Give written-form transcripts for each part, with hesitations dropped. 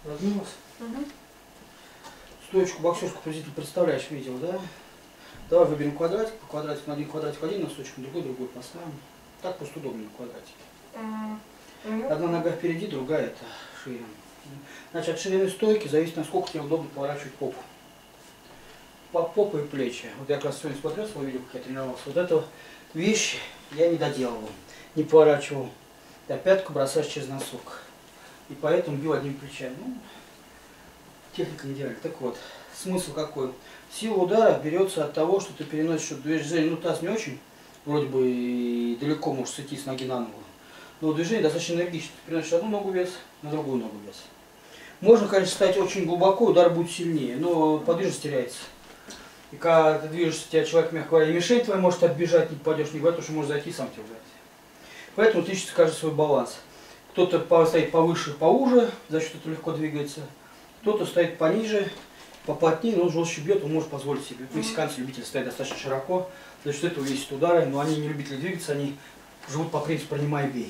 Размылась. Угу. Стоечку боксерскую приблизительно представляешь, видел, да? Давай выберем квадратик, по квадратику, на один квадратик один носочек, другой поставим. Так просто удобнее квадратик. Одна нога впереди, другая это шире. Значит, от ширины стойки зависит, насколько тебе удобно поворачивать попу. Попу и плечи. Вот я как раз сегодня смотрел свое видео, как я тренировался. Вот эту вещь я не доделывал, не поворачивал. А пятку бросаешь через носок. И поэтому бил одним плечами. Ну, техника не идеальна. Так вот, смысл какой? Сила удара берется от того, что ты переносишь движение. Ну, таз не очень, вроде бы и далеко можешь сойти с ноги на ногу. Но движение достаточно энергично. Ты переносишь одну ногу вес, на другую ногу вес. Можно, конечно, стать очень глубоко, удар будет сильнее, но подвижность теряется. И когда ты движешься, тебя человек, мягко говоря, и мишень твоя может отбежать, не попадешь, не потому что может зайти, сам тебя ударить. Поэтому ты ищешь каждый свой баланс. Кто-то стоит повыше, поуже, за счет этого легко двигается. Кто-то стоит пониже, поплотнее, но он жестче бьет, он может позволить себе. Мексиканцы любители стоять достаточно широко, за счет этого весят удары, но они не любители двигаться, они живут по принципу «принимай, бей».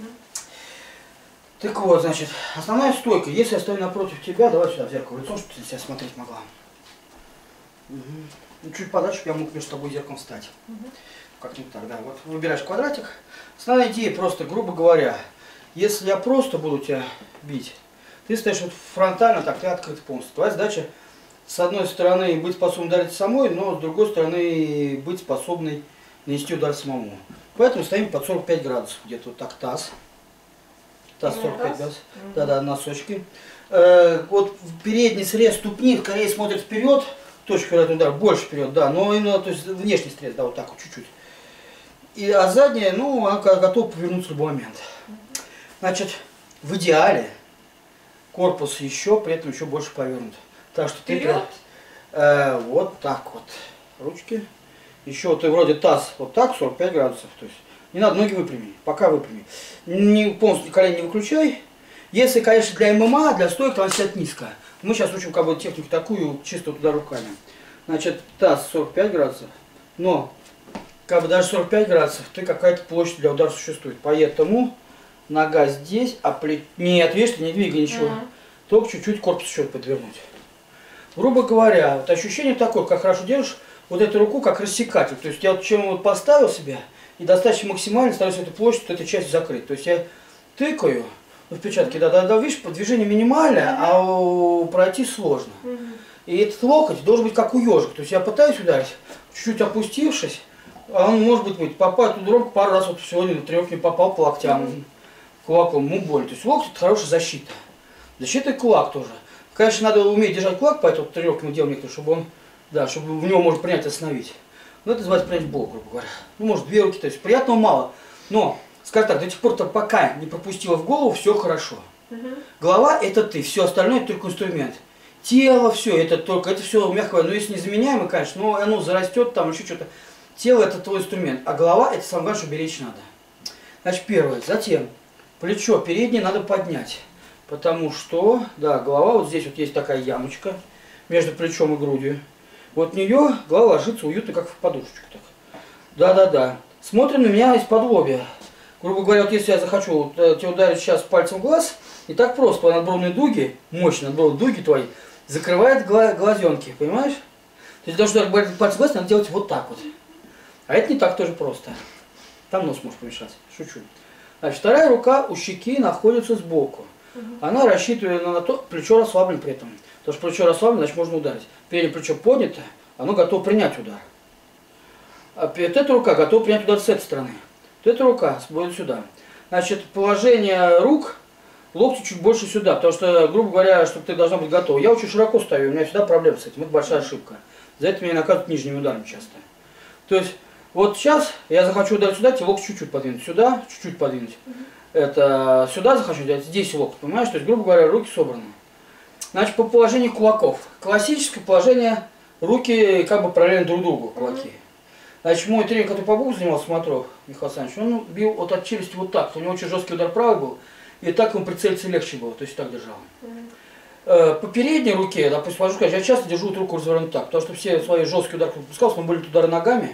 Так вот, значит, основная стойка. Если я стою напротив тебя, давай сюда в зеркало лицом, чтобы ты себя смотреть могла. Ну, чуть подальше, чтобы я мог между тобой зеркалом встать. Как-нибудь так, да. Вот выбираешь квадратик. Основная идея просто, грубо говоря, если я просто буду тебя бить, ты стоишь вот фронтально, так, ты открыт полностью. Твоя задача, с одной стороны, быть способным ударить самой, но с другой стороны, быть способной нанести удар самому. Поэтому стоим под 45 градусов, где-то вот так таз. Таз 45 градусов. Да-да, носочки. Вот передний срез ступни скорее смотрит вперед, точка вероятного удара больше вперед, да, но именно, то есть внешний срез, да, вот так вот чуть-чуть. А задняя, ну, она готова повернуться в любой момент. Значит, в идеале корпус еще, при этом еще больше повернут. Так что вперед? Ты вот так вот. Ручки. Еще ты вроде таз вот так, 45 градусов. То есть не надо ноги выпрямить, пока выпрями. Не, полностью колени не выключай. Если, конечно, для ММА, для стоек, то она сидит низко. Мы сейчас учим как бы технику такую, чисто туда руками. Значит, таз 45 градусов, но как бы даже 45 градусов, ты какая-то площадь для удара существует. Поэтому нога здесь, а плечо... Нет, видишь, не двигай ничего. Только чуть-чуть корпус еще подвернуть. Грубо говоря, вот ощущение такое, как хорошо держишь вот эту руку, как рассекатель. То есть я вот чем вот поставил себя и достаточно максимально стараюсь эту площадь, эту часть закрыть. То есть я тыкаю в перчатке, да, видишь, движение минимальное, а пройти сложно. И этот локоть должен быть как у ежика. То есть я пытаюсь ударить, чуть-чуть опустившись, а он может быть попал тут ромку пару раз, вот сегодня на тренировке не попал по локтям, кулаком, ему больно. То есть локоть это хорошая защита. Защита и кулак тоже. Конечно, надо уметь держать кулак, поэтому тренировки мы делаем некоторые, чтобы он, да, чтобы в него можно принять, остановить. Но это называется принять блок, грубо говоря. Ну, может, две руки, то есть приятного мало. Но, скажем так, до тех пор, пока не пропустила в голову, все хорошо. Голова это ты, все остальное это только инструмент. Тело, все, это только, это все мягко говоря, ну если незаменяемо, конечно, но оно зарастет, там еще что-то. Тело это твой инструмент, а голова это самое главное, что беречь надо. Значит, первое. Затем, плечо переднее надо поднять. Потому что, да, голова, вот здесь вот есть такая ямочка между плечом и грудью. Вот в нее голова ложится уютно, как в подушечку. Да-да-да. Смотрим на меня из-под лобья. Грубо говоря, вот если я захочу тебя ударить сейчас пальцем в глаз, и так просто, твои надбровные дуги, мощные надбровные дуги твои, закрывает глазенки, понимаешь? То есть для того, чтобы ударить пальцем в глаз, надо делать вот так вот. А это не так тоже просто. Там нос может помешаться. Шучу. Значит, вторая рука у щеки находится сбоку. Она рассчитывает на то, плечо расслаблено при этом. Потому что плечо расслаблено, значит можно ударить. Переднее плечо поднято, оно готово принять удар. А вот эта рука готова принять удар с этой стороны. Вот эта рука будет сюда. Значит, положение рук, локти чуть больше сюда. Потому что, грубо говоря, чтобы ты должна быть готова. Я очень широко стою, у меня всегда проблемы с этим. Это большая ошибка. За это меня наказывают нижними ударами часто. То есть, вот сейчас я захочу ударить сюда, тебе локти чуть-чуть подвинуть. Сюда, чуть-чуть подвинуть. Это сюда захочу делать, здесь локоть, понимаешь? То есть, грубо говоря, руки собраны. Значит, по положению кулаков. Классическое положение, руки как бы параллельно друг другу, кулаки. Значит, мой тренер, который по боксу занимался, Смотров Михаил Александрович, он бил вот от челюсти вот так. У него очень жесткий удар правый был, и так ему прицелиться легче было, то есть так держал. По передней руке, допустим, ложу, я часто держу эту руку развернутую так, потому что все свои жесткие удары выпускал, но были удары ногами.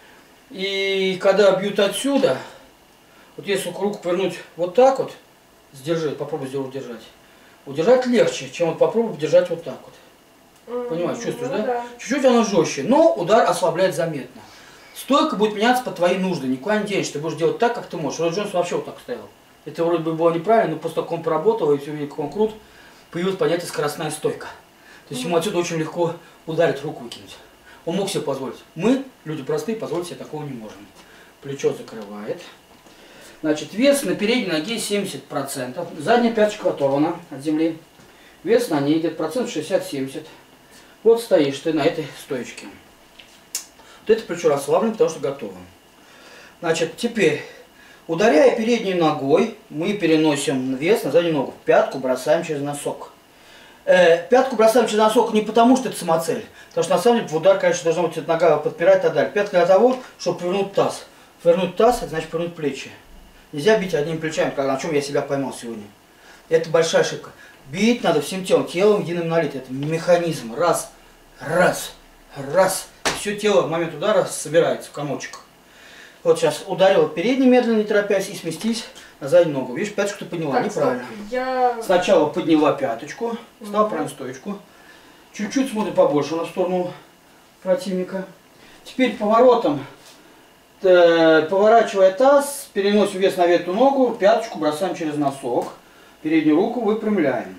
И когда бьют отсюда, вот если руку повернуть вот так вот, сдержи, попробуй держать. удержать легче, чем вот попробовать держать вот так вот. Понимаешь, чувствуешь, да? Да. Чуть-чуть оно жестче, но удар ослабляет заметно. Стойка будет меняться под твои нужды, никуда не денешься, ты будешь делать так, как ты можешь. Рой Джонс вообще вот так стоял. Это вроде бы было неправильно, но после того, как он поработал, и все видели, как он крут, появилось понятие скоростная стойка. То есть ему отсюда очень легко ударить, руку выкинуть. Он мог себе позволить. Мы, люди простые, позволить себе такого не можем. Плечо закрывает. Значит, вес на передней ноге 70%. Задняя пяточка оторвана от земли. Вес на ней где-то процент 60-70. Вот стоишь ты на этой стоечке. Вот это плечо расслаблено, потому что готово. Значит, теперь, ударяя передней ногой, мы переносим вес на заднюю ногу. Пятку бросаем через носок. Пятку бросаем через носок не потому, что это самоцель. Потому что на самом деле в удар, конечно, должна быть эта нога подпирать и так далее. Пятка для того, чтобы повернуть таз. Повернуть таз, это значит повернуть плечи. Нельзя бить одним плечами, на чем я себя поймал сегодня. Это большая ошибка. Бить надо всем телом, телом единым налит. Это механизм. Раз, раз, раз. И все тело в момент удара собирается в комочек. Вот сейчас ударил передний медленно, не торопясь, и сместись на заднюю ногу. Видишь, пяточку ты подняла, Так, неправильно. Я... Сначала подняла пяточку, стала правильно стоечку. Чуть-чуть смотри побольше на сторону противника. Теперь поворотом, поворачивая таз, переносим вес на эту ногу, пяточку бросаем через носок. Переднюю руку выпрямляем.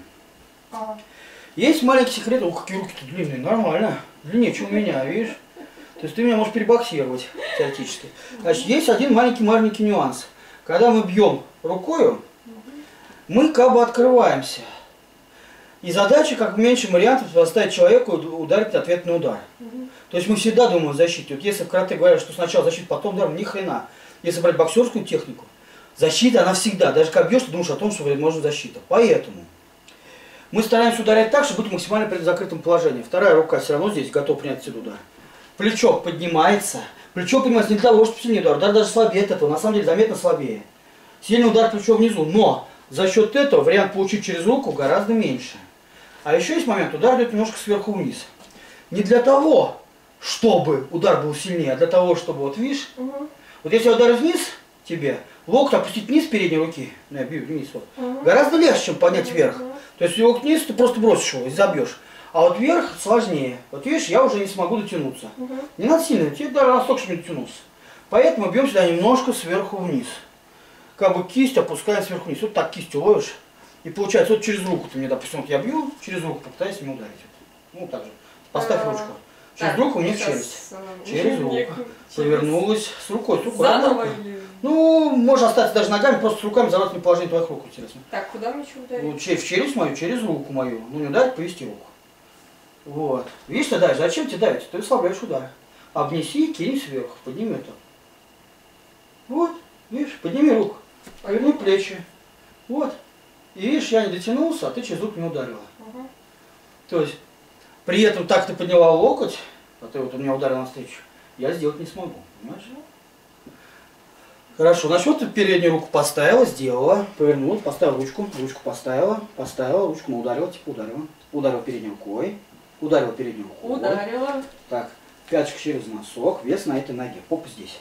Есть маленький секрет. Ух, какие руки-то длинные, нормально. Длиннее, чем у меня, видишь? То есть ты меня можешь перебоксировать теоретически. Значит, есть один маленький нюанс. Когда мы бьем рукою, мы как бы открываемся. И задача, как меньше вариантов, заставить человеку ударить ответный удар. То есть мы всегда думаем о защите. Вот если в карате говорят, что сначала защита, потом удар, ни хрена. Если брать боксерскую технику, защита, она всегда. Даже когда бьешь, ты думаешь о том, что может защита. Поэтому мы стараемся ударять так, чтобы быть максимально при закрытом положении. Вторая рука все равно здесь готова принять этот удар. Плечо поднимается. Плечо поднимается не для того, чтобы сильнее удар. Удар даже слабее от этого. На самом деле заметно слабее. Сильный удар плечо внизу. Но за счет этого вариант получить через руку гораздо меньше. А еще есть момент. Удар идет немножко сверху вниз. Не для того, чтобы удар был сильнее, а для того, чтобы, вот видишь, вот если я ударю вниз тебе, локоть опустить вниз передней руки, ну, я бью вниз, вот, гораздо легче, чем поднять вверх. То есть локоть вниз, ты просто бросишь его и забьешь. А вот вверх сложнее. Вот видишь, я уже не смогу дотянуться. Не надо сильно, тебе даже носок, чтобы не дотянулся. Поэтому бьем сюда немножко сверху вниз. Как бы кисть опускаем сверху вниз. Вот так кистью ловишь. И получается, вот через руку ты мне, допустим, вот я бью, через руку попытаюсь мне ударить. Ну, так же. Поставь ручку. Через руку мне в челюсть. Через руку. Повернулась. С рукой. Заново или... Ну, можно остаться даже ногами, просто с руками за положение твоих рук, интересно. Так, куда мне еще ударить? Ну, в челюсть мою, через руку мою. Ну, не ударить, повести руку. Вот. Видишь, ты давишь. Зачем тебе давить? Ты ослабляешь удар. Обнеси, кинь сверху. Подними это. Вот. Видишь, подними руку. Поверни плечи. Вот. И видишь, я не дотянулся, а ты через руку не ударила. То есть, при этом так ты подняла локоть, а ты вот у меня ударил навстречу, я сделать не смогу. Понимаешь? Хорошо, значит, вот ты переднюю руку поставила, сделала, повернула, поставила ручку поставила, ручку, ударила, типа ударила. Ударила передней рукой, ударила передней рукой. Ударила. Так, пяточка через носок, вес на этой ноге, попа здесь.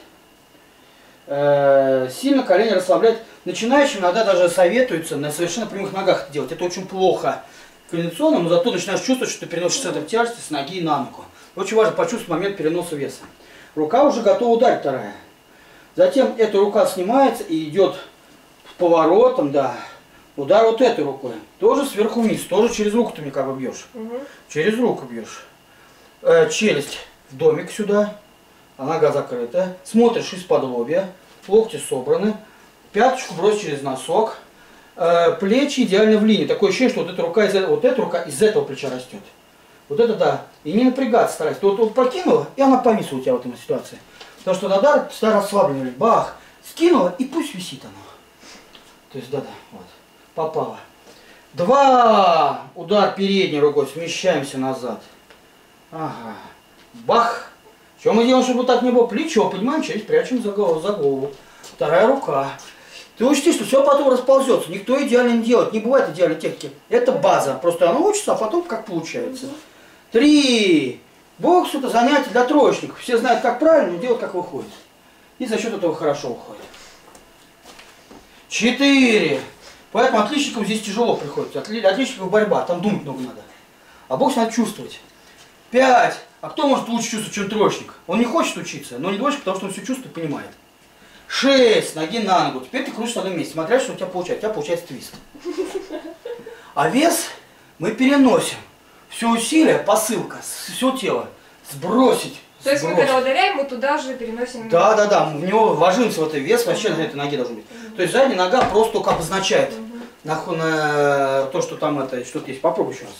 Сильно колени расслаблять. Начинающим иногда даже советуется на совершенно прямых ногах это делать. Это очень плохо кондиционно, но зато начинаешь чувствовать, что ты переносишь центр тяжести с ноги на ногу. Очень важно почувствовать момент переноса веса. Рука уже готова ударить, вторая. Затем эта рука снимается и идет поворотом, да. Удар вот этой рукой. Тоже сверху вниз, тоже через руку ты мне как бы бьешь. Через руку бьешь. Челюсть в домик сюда, а нога закрыта. Смотришь из-под лобья, локти собраны. Пяточку брось через носок. Плечи идеально в линии. Такое ощущение, что вот эта рука из этого плеча растет. Вот это да. И не напрягаться старайся. Ты вот прокинула, и она повисла у тебя в этой ситуации. Потому что удар всегда расслабленный. Бах! Скинула, и пусть висит оно. То есть, да-да, вот. Попало. 2. Удар передней рукой. Смещаемся назад. Ага. Бах! Что мы делаем, чтобы так не было? Плечо поднимаем, челюсть прячем за голову. Вторая рука. Ты учти, что все потом расползется. Никто идеально не делает. Не бывает идеальной техники. Это база. Просто она учится, а потом как получается. 3. Бокс это занятие для троечников. Все знают, как правильно, но делают, как выходит. И за счет этого хорошо уходит. 4. Поэтому отличникам здесь тяжело приходится. Отличников борьба, там думать много надо. А бокс надо чувствовать. 5. А кто может лучше чувствовать, чем троечник? Он не хочет учиться, но не двоечник, потому что он все чувствует и понимает. 6. Ноги на ногу. Теперь ты крутишь на одном месте. Смотря, что у тебя получается. У тебя получается твист. А вес мы переносим. Все усилие, посылка, все тело. Сбросить. То есть мы когда ударяем, мы туда же переносим... Да. В него ложимся в этот вес, вообще на этой ноге должен быть. То есть задняя нога просто только обозначает на то, что там это что-то есть. Попробуй еще раз.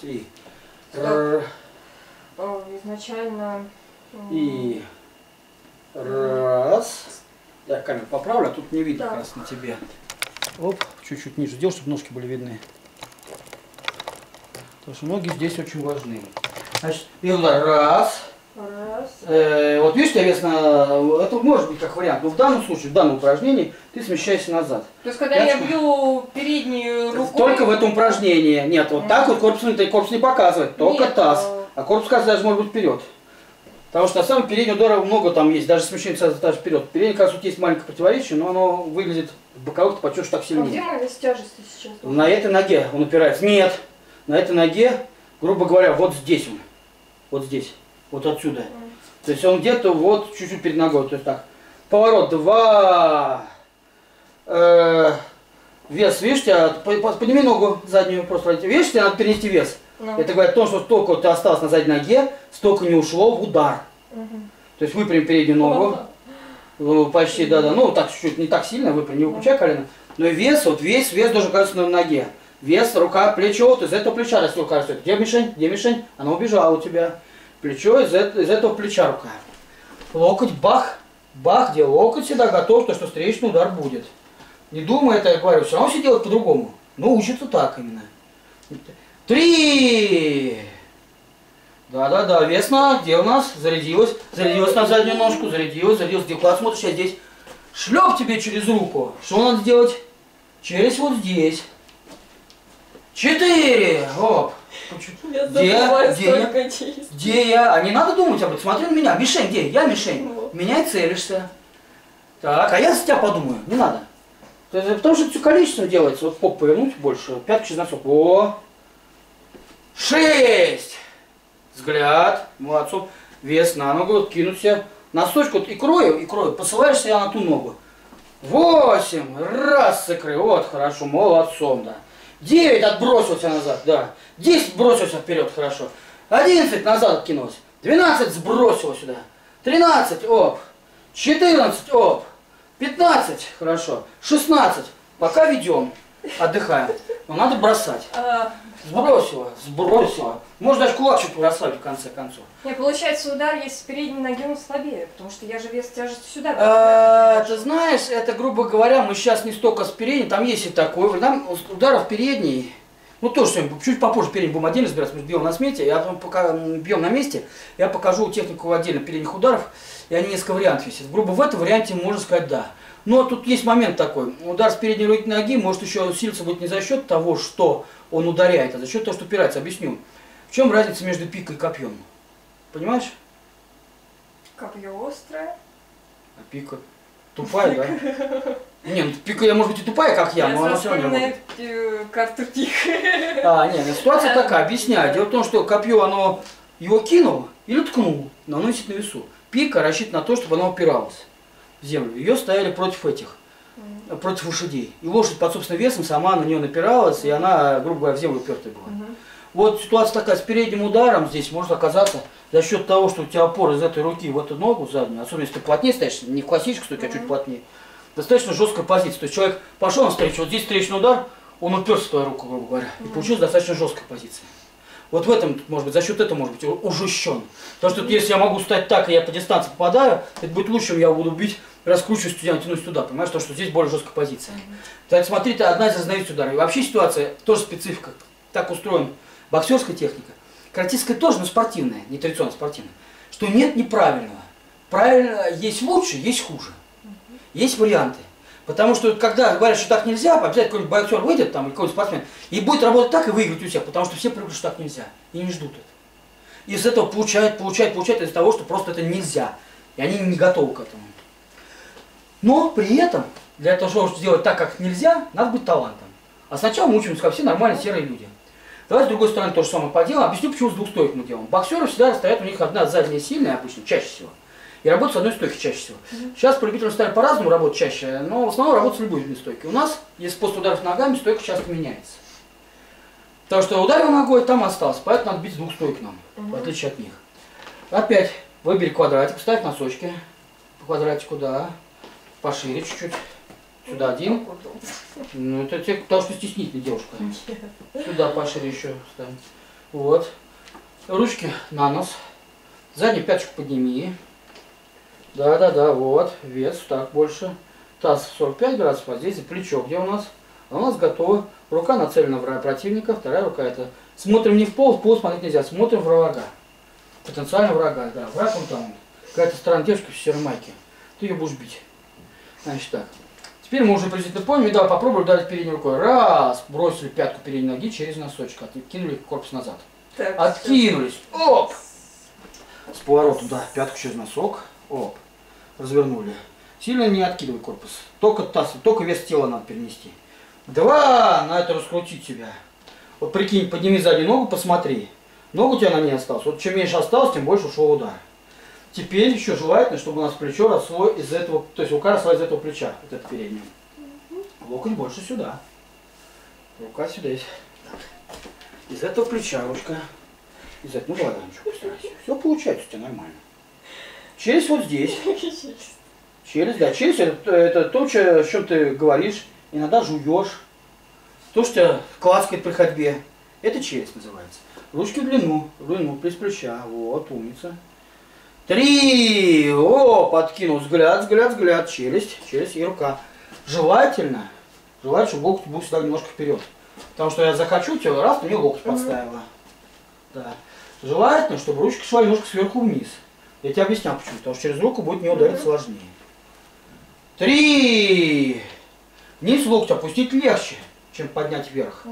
Изначально... И раз. Я камеру поправлю, а тут не видно как раз на тебе. Оп, чуть-чуть ниже сделал, чтобы ножки были видны. Потому что ноги здесь очень важны. Значит, и удар. Раз. Вот видишь, я вес на... Это может быть как вариант, но в данном случае, в данном упражнении, ты смещаешься назад. То есть, когда я бью переднюю рукой... Только в этом упражнении. Нет, вот так вот корпус не показывает, только таз. А корпус, кажется, даже может быть вперед. Потому что на самом деле переднего удара много там есть, даже смещение даже вперед. Передний, кажется, тут есть маленькое противоречие, но оно выглядит в боковых, ты почувствуешь так сильнее. А где моя тяжесть сейчас? На этой ноге он упирается. Нет, на этой ноге, грубо говоря, вот здесь он. Вот здесь. Вот отсюда. То есть он где-то вот чуть-чуть перед ногой. То есть так. Поворот 2. Вес, видишь, подними ногу заднюю просто. Видишь, тебе надо перенести вес. Это говорит о том, что столько ты осталось на задней ноге, столько не ушло в удар. То есть выпрям переднюю ногу. Почти, да. Ну, так чуть-чуть, не так сильно выпрям, не выключай колено. Но и вес, вот весь вес должен оказаться на ноге. Вес, рука, плечо, вот из этого плеча растет, кажется. Где мишень? Где мишень? Она убежала у тебя. Плечо, из этого плеча рука. Локоть, бах. Бах, где локоть всегда готов, то что встречный удар будет. Не думай это, я говорю, все равно все делать по-другому. Но учится так именно. 3. Да, вес на, где у нас? Зарядилась. Зарядилась на заднюю ножку, зарядилась. Где класс смотришь, я здесь. Шлеп тебе через руку. Что надо сделать? Через вот здесь. 4. Оп. Где я? А не надо думать об этом. Смотри на меня. Мишень где? Я мишень. Меня и целишься. Так, а я за тебя подумаю. Не надо. Потому что это все количество делается. Вот поп повернуть больше. Пятки через носок. О. 6. Взгляд. Молодцом. Вес на ногу. Кинуться. Носочку и крою. Посылаешься я на ту ногу. 8. Раз закрыл. Вот, хорошо. Молодцом, да. 9 отбросился назад, да. 10 бросился вперед, хорошо. 11 назад откинулся. 12 сбросил сюда. 13, оп. 14, оп. 15, хорошо. 16, пока ведем. Отдыхаем. Но надо бросать. Сбросила. Можно даже кулак чуть расслабить в конце концов. Не, получается, удар, если с передней ноги, он слабее, потому что я же вес тяжести сюда. Ты знаешь, это, грубо говоря, мы сейчас не столько с передней, там есть и такое. Там ударов передней, ну тоже чуть попозже передний будем отдельно разбираться, мы бьем на смете, пока бьем на месте, я покажу технику отдельно передних ударов, и они несколько вариантов есть. Грубо в этом варианте можно сказать да. Но тут есть момент такой, удар с передней ноги может еще усилиться будет не за счет того, что он ударяет, а за счет того, что упирается. Объясню. В чем разница между пикой и копьем? Понимаешь? Копье острое. А пика тупая, да? Не, ну пика я может быть и тупая, как я, но она все равно может. Карту пик. Нет, ситуация такая, объясняю. Дело в том, что копье, оно его кинул или ткнул, но оно висит на весу. Пика рассчитана на то, чтобы она упиралась в землю. Ее ставили против лошадей. И лошадь под собственным весом сама на нее напиралась, и она, грубо говоря, в землю упертая была. Вот ситуация такая, с передним ударом здесь может оказаться за счет того, что у тебя опора из этой руки в эту ногу заднюю, особенно если ты плотнее стоишь, не в классической стойке, а чуть плотнее, достаточно жесткая позиция. То есть человек пошел на встречу, вот здесь встречный удар, он уперся в твою руку, грубо говоря, и получилась достаточно жесткая позиция. Вот в этом, может быть, за счет этого может быть ужестчен. Потому что если я могу стать так, и я по дистанции попадаю, это будет лучше, чем я буду бить, раскручиваюсь туда, тянусь туда, понимаешь, потому что здесь более жесткая позиция. Так, смотрите, одна из разновидностей удара. И вообще ситуация, тоже специфика, так устроена боксерская техника. Каратистская тоже, но спортивная, не традиционно спортивная. Что нет неправильного. Правильно, есть лучше, есть хуже. Есть варианты. Потому что когда говорят, что так нельзя, обязательно какой-нибудь боксер выйдет, там, или какой-нибудь спортсмен, и будет работать так и выиграть у всех, потому что все привыкли, что так нельзя. И не ждут это. И из этого получают из-за того, что просто это нельзя. И они не готовы к этому. Но при этом, для того, чтобы сделать так, как нельзя, надо быть талантом. А сначала мы учимся, как все нормальные серые люди. Давайте с другой стороны то же самое поделаем. Объясню, почему с двух стоек мы делаем. Боксеры всегда стоят, у них одна задняя сильная обычно, чаще всего. И работают с одной стойки чаще всего. Сейчас по любителям стали по-разному работать чаще, но в основном работают с любой стойкой. У нас, если после ударов ногами, стойка часто меняется. Потому что ударил ногой, там остался. Поэтому надо бить с двух стоек нам, в отличие от них. Опять выбери квадратик, ставь носочки. По квадратику, да. Пошире чуть-чуть. Сюда один. Ну, это те, потому что стеснительная девушка. Сюда пошире еще ставим. Вот. Ручки на нос. Заднюю пяточку подними. Да, вот. Вес, так, больше. Таз 45 градусов, а здесь плечо, где у нас? А у нас готово. Рука нацелена в противника, вторая рука это. Смотрим не в пол смотреть нельзя, смотрим в врага. Потенциально врага, да. Враг он там. Какая-то странная девушка в серой майке. Ты ее будешь бить. Значит так. Теперь мы уже приблизительно поняли, давай попробуем ударить передней рукой. Раз, бросили пятку передней ноги через носочек, откинули корпус назад. Так, откинулись, оп! С поворотом, да, пятку через носок, оп, развернули. Сильно не откидывай корпус, только таз, только вес тела надо перенести. Два, на это раскрутить себя. Вот прикинь, подними заднюю ногу, посмотри. Ногу у тебя на ней осталось, вот чем меньше осталось, тем больше ушел удар. Теперь еще желательно, чтобы у нас плечо росло из этого, то есть рука росла из этого плеча, вот это переднее. Локоть больше сюда. Рука сюда есть. Так. Из этого плеча ручка. Из этого, ну давай, ничего, постарайся. Все получается у тебя нормально. Челюсть вот здесь. Челюсть, да, челюсть это то, о чем ты говоришь, иногда жуешь. То, что тебя клацкает при ходьбе. Это челюсть называется. Ручки в длину, пресс плеча. Вот, умница. 3. О, подкинул. Взгляд, челюсть и рука. Желательно, чтобы локоть был всегда немножко вперед. Потому что я захочу тебя, раз, ты мне локоть подставила. Да. Желательно, чтобы ручка шла немножко сверху вниз. Я тебе объяснял почему. Потому что через руку будет не ударить сложнее. 3. Вниз локоть опустить легче, чем поднять вверх.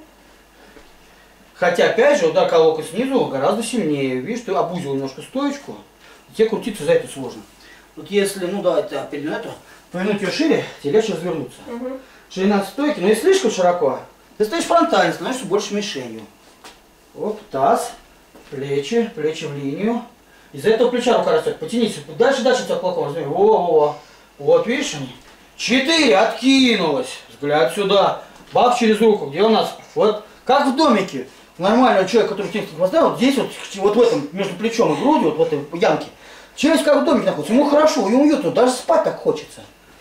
Хотя, опять же, удар локоть снизу гораздо сильнее. Видишь, ты обузил немножко стоечку. Тебе крутиться за это сложно. Вот если, ну да, это повернуть ее шире, тебе легче развернуться. Ширина стойки, но если слишком широко, ты стоишь фронтально, становишься больше мишенью. Оп, таз, плечи в линию. Из-за этого плеча рука растет. Потянись, дальше тебя кулаком размер. Вот, видишь они? 4, откинулась. Взгляд сюда. Бах через руку. Где у нас? Вот, как в домике. Нормальный человек, который технику поставил, вот здесь вот в этом, между плечом и грудью, вот в этой ямке, челюсть как в домике находится. Ему хорошо, ему уютно, даже спать так хочется.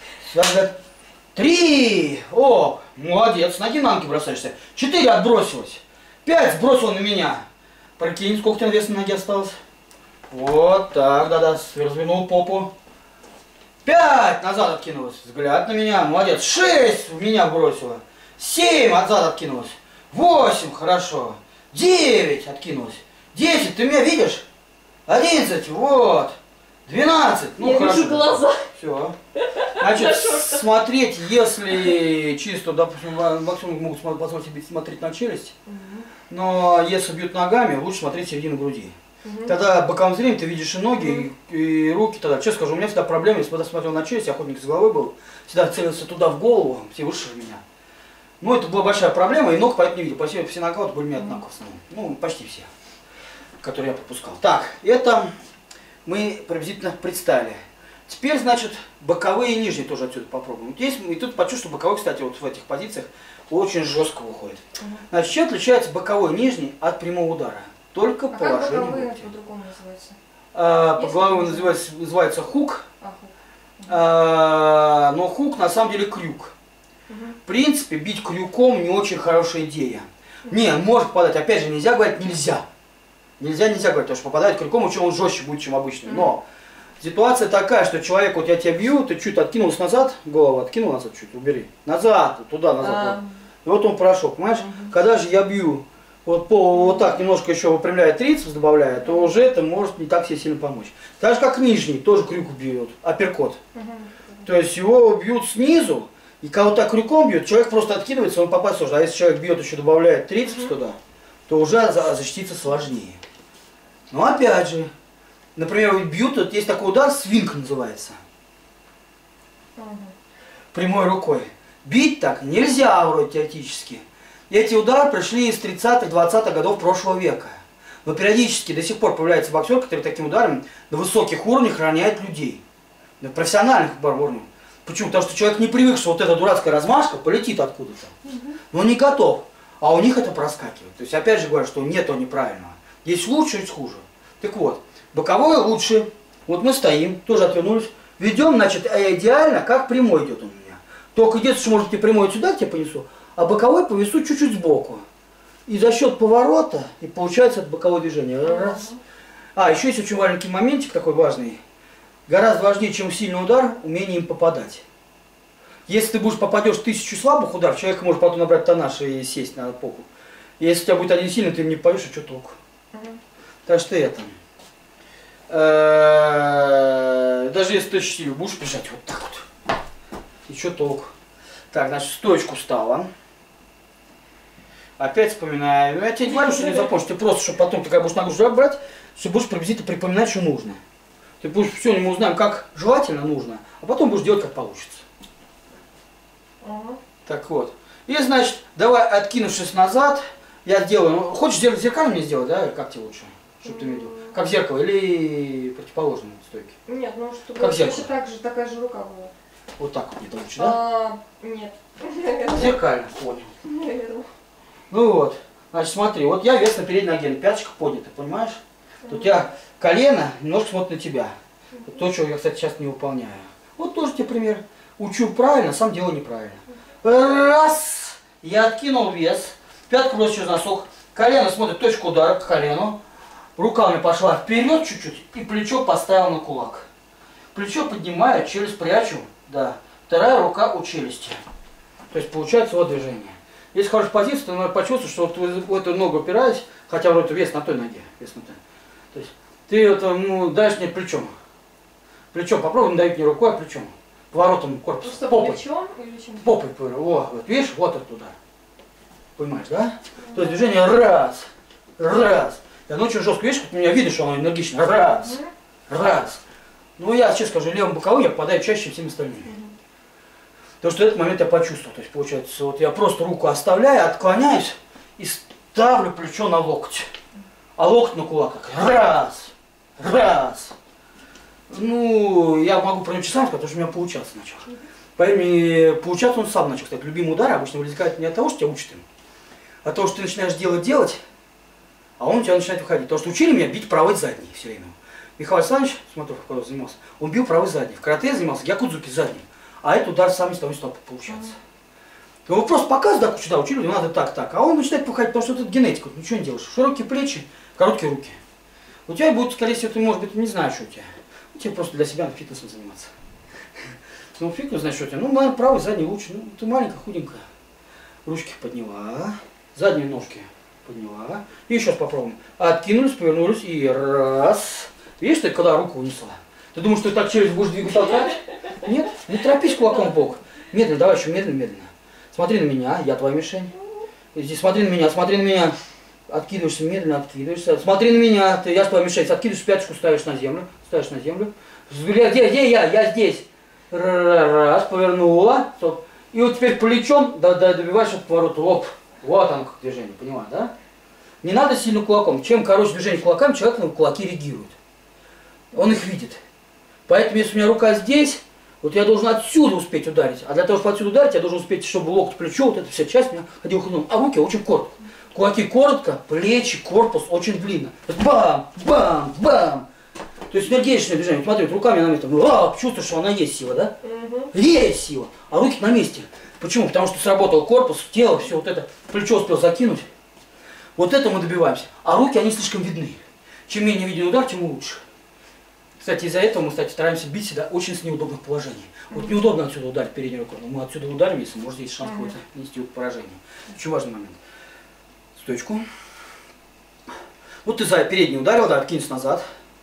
3. О, молодец, ноги на ноги бросаешься. 4, отбросилась. 5, сбросила на меня. Прикинь, сколько у тебя веса на ноге осталось. Вот так, да, развернул попу. 5, назад откинулась. Взгляд на меня, молодец. 6, в меня бросила. 7, назад откинулась. 8, хорошо. 9, откинулась. 10, ты меня видишь? 11, вот. 12, ну я хорошо. вижу глаза. Все. Значит, смотреть, если чисто, допустим, максимум могут позволить себе смотреть на челюсть, но если бьют ногами, лучше смотреть середину груди. Тогда боковым зрением ты видишь и ноги, и руки. Тогда, честно скажу, у меня всегда проблема, если бы я смотрел на челюсть, охотник с головой был, всегда целился туда в голову, все выше меня. Ну, это была большая проблема, и ног поэтому не видел. Почти все нокауты были у меня одинаковые в основном. Ну, почти все, которые я пропускал. Так, это мы приблизительно представили. Теперь, значит, боковые и нижние тоже отсюда попробуем. Здесь, и тут почувствую, что боковой, кстати, вот в этих позициях очень жестко выходит. Значит, чем отличается боковой и нижний от прямого удара? Только положение. Как боковые по-другому называются? По-главному называется хук. Но хук на самом деле крюк. В принципе, бить крюком не очень хорошая идея. Не, может попадать, опять же, нельзя говорить нельзя. Нельзя говорить, потому что попадает крюком, очень он жестче будет, чем обычный. Но ситуация такая, что человек, вот я тебя бью, ты чуть откинулся назад, голову откинул назад чуть, убери. Назад, туда, назад. И вот он прошел, понимаешь? Когда же я бью, вот так немножко еще выпрямляя трицепс, добавляя, то уже это может не так себе сильно помочь. Так же как нижний, тоже крюк бьет, апперкот. То есть его бьют снизу, и когда вот так крюком бьет, человек просто откидывается, он попасть сложно. А если человек бьет, еще добавляет трицепс туда, то уже защититься сложнее. Но опять же, например, бьют, вот есть такой удар, свинг называется. Прямой рукой. Бить так нельзя вроде теоретически. Эти удары пришли из 30-х, 20-х годов прошлого века. Но периодически до сих пор появляется боксер, который таким ударом на высоких уровнях роняет людей. На профессиональных уровнях. Почему? Потому что человек не привык, что вот эта дурацкая размашка полетит откуда-то. Но не готов. А у них это проскакивает. То есть опять же говорю, что нету неправильного. Есть лучше, есть хуже. Так вот, боковое лучше. Вот мы стоим, тоже отвернулись. Ведем, значит, идеально, как прямой идет у меня. Только единственное, что может прямой сюда к тебе понесу, а боковой повесу чуть-чуть сбоку. И за счет поворота, и получается это боковое движение. Раз. А, еще есть очень маленький моментик такой важный. Гораздо важнее, чем сильный удар, умение им попадать. Если ты будешь попадешь 1000 слабых ударов, человек может потом набрать тоннаж и сесть на попу. Если у тебя будет один сильный, ты им не попадешь, а что толку? Так что это. Даже если ты очень сильный, будешь бежать вот так вот. И что толку? Так, значит, стоечку встала. Опять вспоминаю. Я тебе говорю, что не запомнишь. Ты просто, чтобы потом ты как будешь нагрузку брать, что будешь приблизительно припоминать, что нужно. Ты будешь сегодня мы узнаем, как желательно нужно, а потом будешь делать, как получится. Так вот. И значит, давай, откинувшись назад, я сделаю. Ну, хочешь зеркально мне сделать, да? Как тебе лучше? Чтобы ты видел. Как зеркало или противоположные стойки? Нет, ну чтобы как точно так же, такая же рука была. Вот так вот где-то лучше, да? Нет. Зеркально, понял. Наверное. Ну вот, значит, смотри, вот я вес на передней ноге, пяточка поднята, понимаешь? У тебя колено немножко смотрит на тебя. То, что я, кстати, сейчас не выполняю. Вот тоже тебе пример. Учу правильно, сам делаю неправильно. Раз, я откинул вес, пятку бросил через носок, колено смотрит точку удара к колену, рука у меня пошла вперед чуть-чуть и плечо поставил на кулак. Плечо поднимаю, челюсть прячу, да. Вторая рука у челюсти. То есть получается вот движение. Если хорошая позиция, то надо почувствовать, что вот в эту ногу опираясь, хотя вроде вес на той ноге, вес на той. То есть ты это, даешь мне плечом. Плечом попробуй, не давить не рукой, а плечом. Поворотом корпуса. Просто попой. плечом или чем? Попой. Вот, видишь, вот оттуда. Понимаешь, да? То есть движение раз, раз. И оно очень жестко, видишь, как у меня видно, что оно энергично. Раз, раз. Ну я честно скажу, левым боковым я попадаю чаще, чем всеми остальными. Потому что в этот момент я почувствовал. То есть получается, вот я просто руку оставляю, отклоняюсь и ставлю плечо на локоть. А локоть на кулак. Раз, раз. Ну, я могу про него часами сказать, потому что у меня получаться начал. Поверь мне, получаться он сам начал. Кстати, любимый удар обычно вылезает не от того, что тебя учат им, а от того, что ты начинаешь делать, а он у тебя начинает выходить. Потому что учили меня бить правой задней все время. Михаил Александрович, смотрю, в кого занимался, он бил правой задней. В карате занимался, я кудзуки задней. А этот удар сам не стал получаться. Его просто показывают, да, куча, учили, надо так. А он начинает выходить, потому что это генетика, ничего не делаешь. Широкие плечи, короткие руки. У тебя будет, скорее всего, ты, может быть, не знаешь, что у тебя. Тебе просто для себя фитнесом заниматься. Ну, фитнес, знаешь, что у тебя. Ну, наверное, правый, задний лучше. Ну, ты маленькая, худенькая. Ручки подняла, задние ножки подняла. И еще раз попробуем. Откинулись, повернулись и раз. Видишь, ты когда руку унесла? Ты думаешь, что ты так челюсть будешь двигать, толкать? Нет, не торопись кулаком в бок. Медленно, давай еще медленно. Смотри на меня, я твоя мишень. Здесь смотри на меня. Откидываешься, медленно откидываешься. Смотри на меня, я твоя мишень. Откидываешь пяточку, ставишь на землю. Где я? Я здесь. Раз, повернула. Стоп. И вот теперь плечом добиваешь этот поворот, лоб. Вот оно как движение, понимаешь, да? Не надо сильно кулаком. Чем короче движение кулаками, человек на кулаки реагирует. Он их видит. Поэтому если у меня рука здесь, вот я должен отсюда успеть ударить. А для того, чтобы отсюда ударить, я должен успеть, чтобы локоть, плечо, вот эта вся часть у меня ходила ходуном. А руки очень коротко. Кулаки коротко, плечи, корпус очень длинно. Бам, бам, бам. То есть энергичное движение. Смотри, вот руками на месте. Чувствуешь, что она есть сила, да? Есть сила. А руки на месте. Почему? Потому что сработал корпус, тело, все вот это. Плечо успел закинуть. Вот это мы добиваемся. А руки, они слишком видны. Чем менее виден удар, тем лучше. Кстати, из-за этого мы, стараемся бить себя очень с неудобных положений. Вот неудобно отсюда ударить передней рукой, но мы отсюда ударим, если может есть шанс какой-то нести поражение. Очень важный момент. Стоечку. Вот ты за передний ударил, да, откинься назад.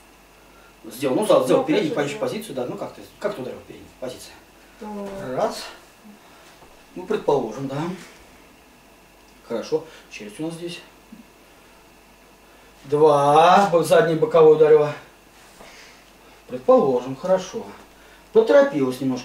Сделал передний, поищешь позицию, да, ну как ты ударил передней позиция? Раз. Ну, предположим, да. Хорошо. Челюсть у нас здесь. Два. Задний боковой ударила. Предположим, хорошо. Поторопилась немножко.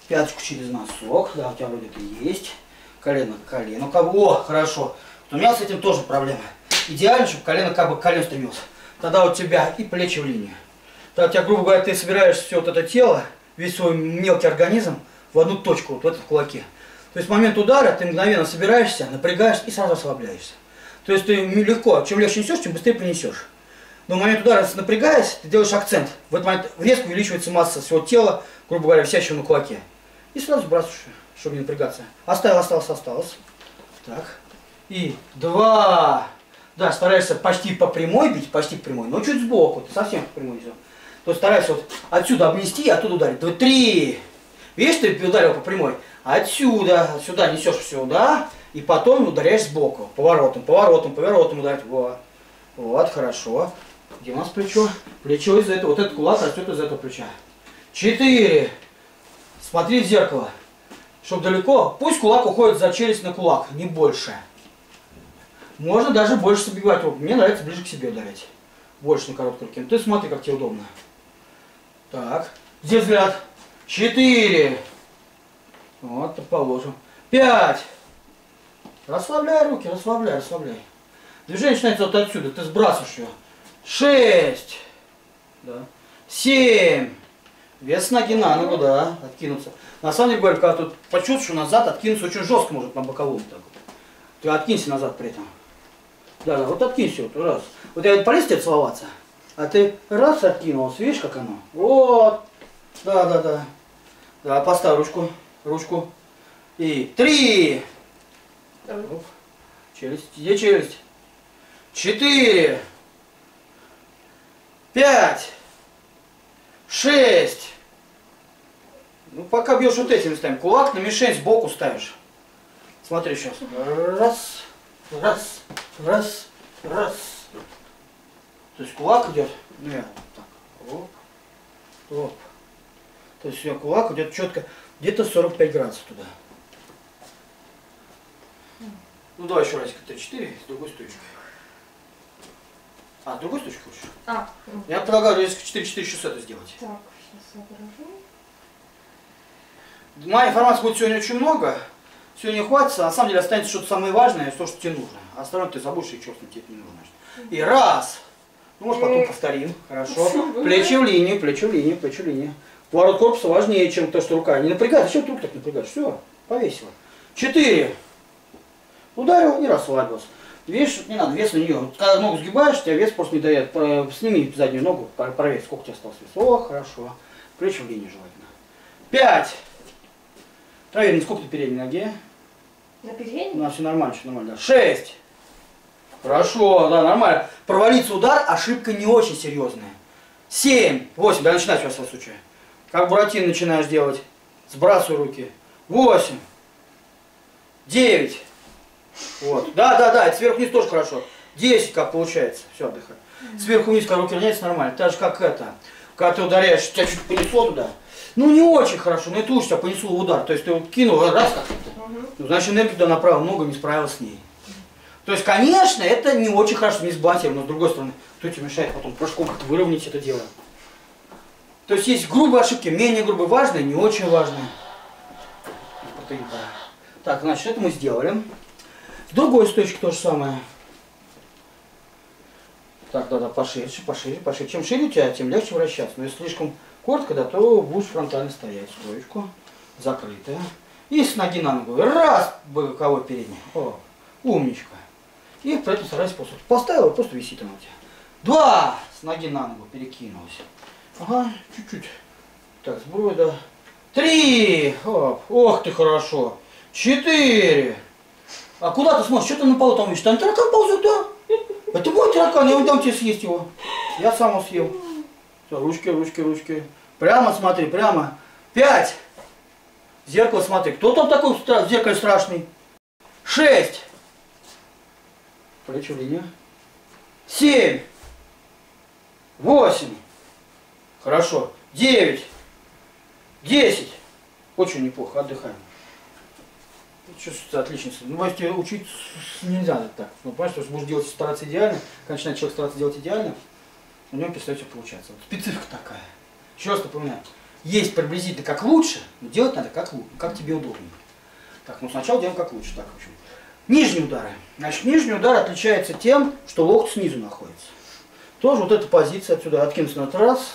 Пяточку через носок. Да, у тебя вроде это есть. Колено к колену. О, хорошо. У меня с этим тоже проблема. Идеально, чтобы колено как бы к колену стремился. Тогда у тебя и плечи в линии. Тогда у тебя, грубо говоря, ты собираешь все вот это тело, весь свой мелкий организм в одну точку, вот в этом кулаке. То есть в момент удара ты мгновенно собираешься, напрягаешь и сразу расслабляешься. То есть ты легко, чем легче несешь, тем быстрее принесешь. Но в момент удара, напрягаясь, ты делаешь акцент. В этот момент резко увеличивается масса всего тела, грубо говоря, висящего на кулаке. И сразу сбрасываешь, чтобы не напрягаться. Осталось. Так. И 2. Да, стараешься почти по прямой бить, почти по прямой, но чуть сбоку, ты совсем по прямой все. То есть старайся вот отсюда обнести, оттуда ударить. 2, 3. Видишь, ты ударил по прямой. Отсюда, сюда несешь все, да, и потом ударяешь сбоку. Поворотом ударить. Вот, хорошо. Где у нас плечо? Плечо из этого, вот этот кулак растет из этого плеча. 4. Смотри в зеркало. Чтобы далеко, пусть кулак уходит за челюсть на кулак, не больше. Можно даже больше забивать руку. Мне нравится ближе к себе ударять. Больше на короткой руке. Ты смотри, как тебе удобно. Так. Где взгляд? 4. Вот, положим. 5. Расслабляй руки, расслабляй. Движение начинается вот отсюда. Ты сбрасываешь ее. 6. Да. 7. Вес ноги на ногу, да, откинуться. На самом деле, говорю, когда тут почувствуешь назад, откинуться очень жестко может на боковом. Так. Ты откинься назад при этом. Да, вот откинься, вот раз. Вот я полез тебе целоваться, а ты раз откинулся, видишь, как оно? Вот. Да. Да, поставь ручку. И 3. Оп. Челюсть, где челюсть? 4. 5. 6. Ну, пока бьешь вот этим ставим. Кулак на мишень сбоку ставишь. Смотри сейчас. Раз. То есть кулак идет. Ну, я так. Оп. То есть кулак идет четко. Где-то 45 градусов туда. Ну, давай еще разик 3-4 с другой стоечкой. А, с другой стоечкой хочешь? Я предлагаю резко 4-4 еще с это сделать. Так, сейчас соображу. Моей информации будет сегодня очень много. Сегодня хватит, на самом деле останется что-то самое важное, то, что тебе нужно. А остальное ты забудешь, и черт тебе это не нужно. И раз. Ну, может, потом повторим. Хорошо. Плечи в линию. Поворот корпуса важнее, чем то, что рука. Не напрягай, зачем ты руку так напрягаешь? Все, повесила. 4. Ударил и расслабился. Видишь, не надо вес на нее. Когда ногу сгибаешь, тебя вес просто не дает. Сними заднюю ногу, проверь, сколько у тебя осталось веса. О, хорошо. Плечи в линию желательно. 5. Проверь, сколько ты передней ноге. На передней? Ну, все нормально, да. 6. Хорошо, да, нормально. Провалиться удар, ошибка не очень серьезная. 7. 8. Да, начинай сейчас в этом случае. Как Буратино начинаешь делать. Сбрасывай руки. 8. 9. Вот. Да, это сверху вниз тоже хорошо. 10, как получается. Все, отдыхай. Сверху вниз, когда руки равняются, нормально. Так же, как это. Когда ты ударяешь, тебя чуть понесло туда. Ну, не очень хорошо, но это лучше, тебя понесло удар. То есть ты вот кинул, раз как-то. Ну, значит, энергию туда направил, много не справился с ней. То есть, конечно, это не очень хорошо, не сбалансировано, но с другой стороны, кто тебе мешает потом прыжком как-то выровнять это дело. То есть, есть грубые ошибки, менее грубые, важные, не очень важные. Так, значит, это мы сделали. С другой стойки то же самое. Так, да, пошире. Чем шире у тебя, тем легче вращаться. Но если слишком коротко, да, то будешь фронтально стоять. Стоечку закрытая. И с ноги на ногу. Раз, боковой передний. О, умничка. И при этом старайся просто. Поставила, просто висит она у тебя. 2, с ноги на ногу перекинулась. Ага, чуть-чуть. Так, сброй, да. 3, оп, ох ты, хорошо. 4. А куда ты смотришь? Что ты на полу там видишь? Там таракан ползет, да? Это мой таракан, я не дам тебе съесть его. Я сам его съел. Все, ручки. Прямо смотри, прямо. 5. В зеркало смотри. Кто там такой в зеркале страшный? 6. Плечи в линию. 7. 8. Хорошо. 9. 10. Очень неплохо, отдыхаем. Чувствуется отлично. Ну, если учить нельзя так. Ну, понимаешь, что будешь делать, стараться идеально, когда начинает человек стараться делать идеально, у него перестает все получаться. Вот специфика такая. Еще раз напоминаю. есть приблизительно как лучше, но делать надо как тебе удобнее. Так, ну сначала делаем как лучше. Так, в общем. Нижние удары. Значит, нижний удар отличается тем, что локоть снизу находится. Тоже вот эта позиция отсюда откинуться на этот раз.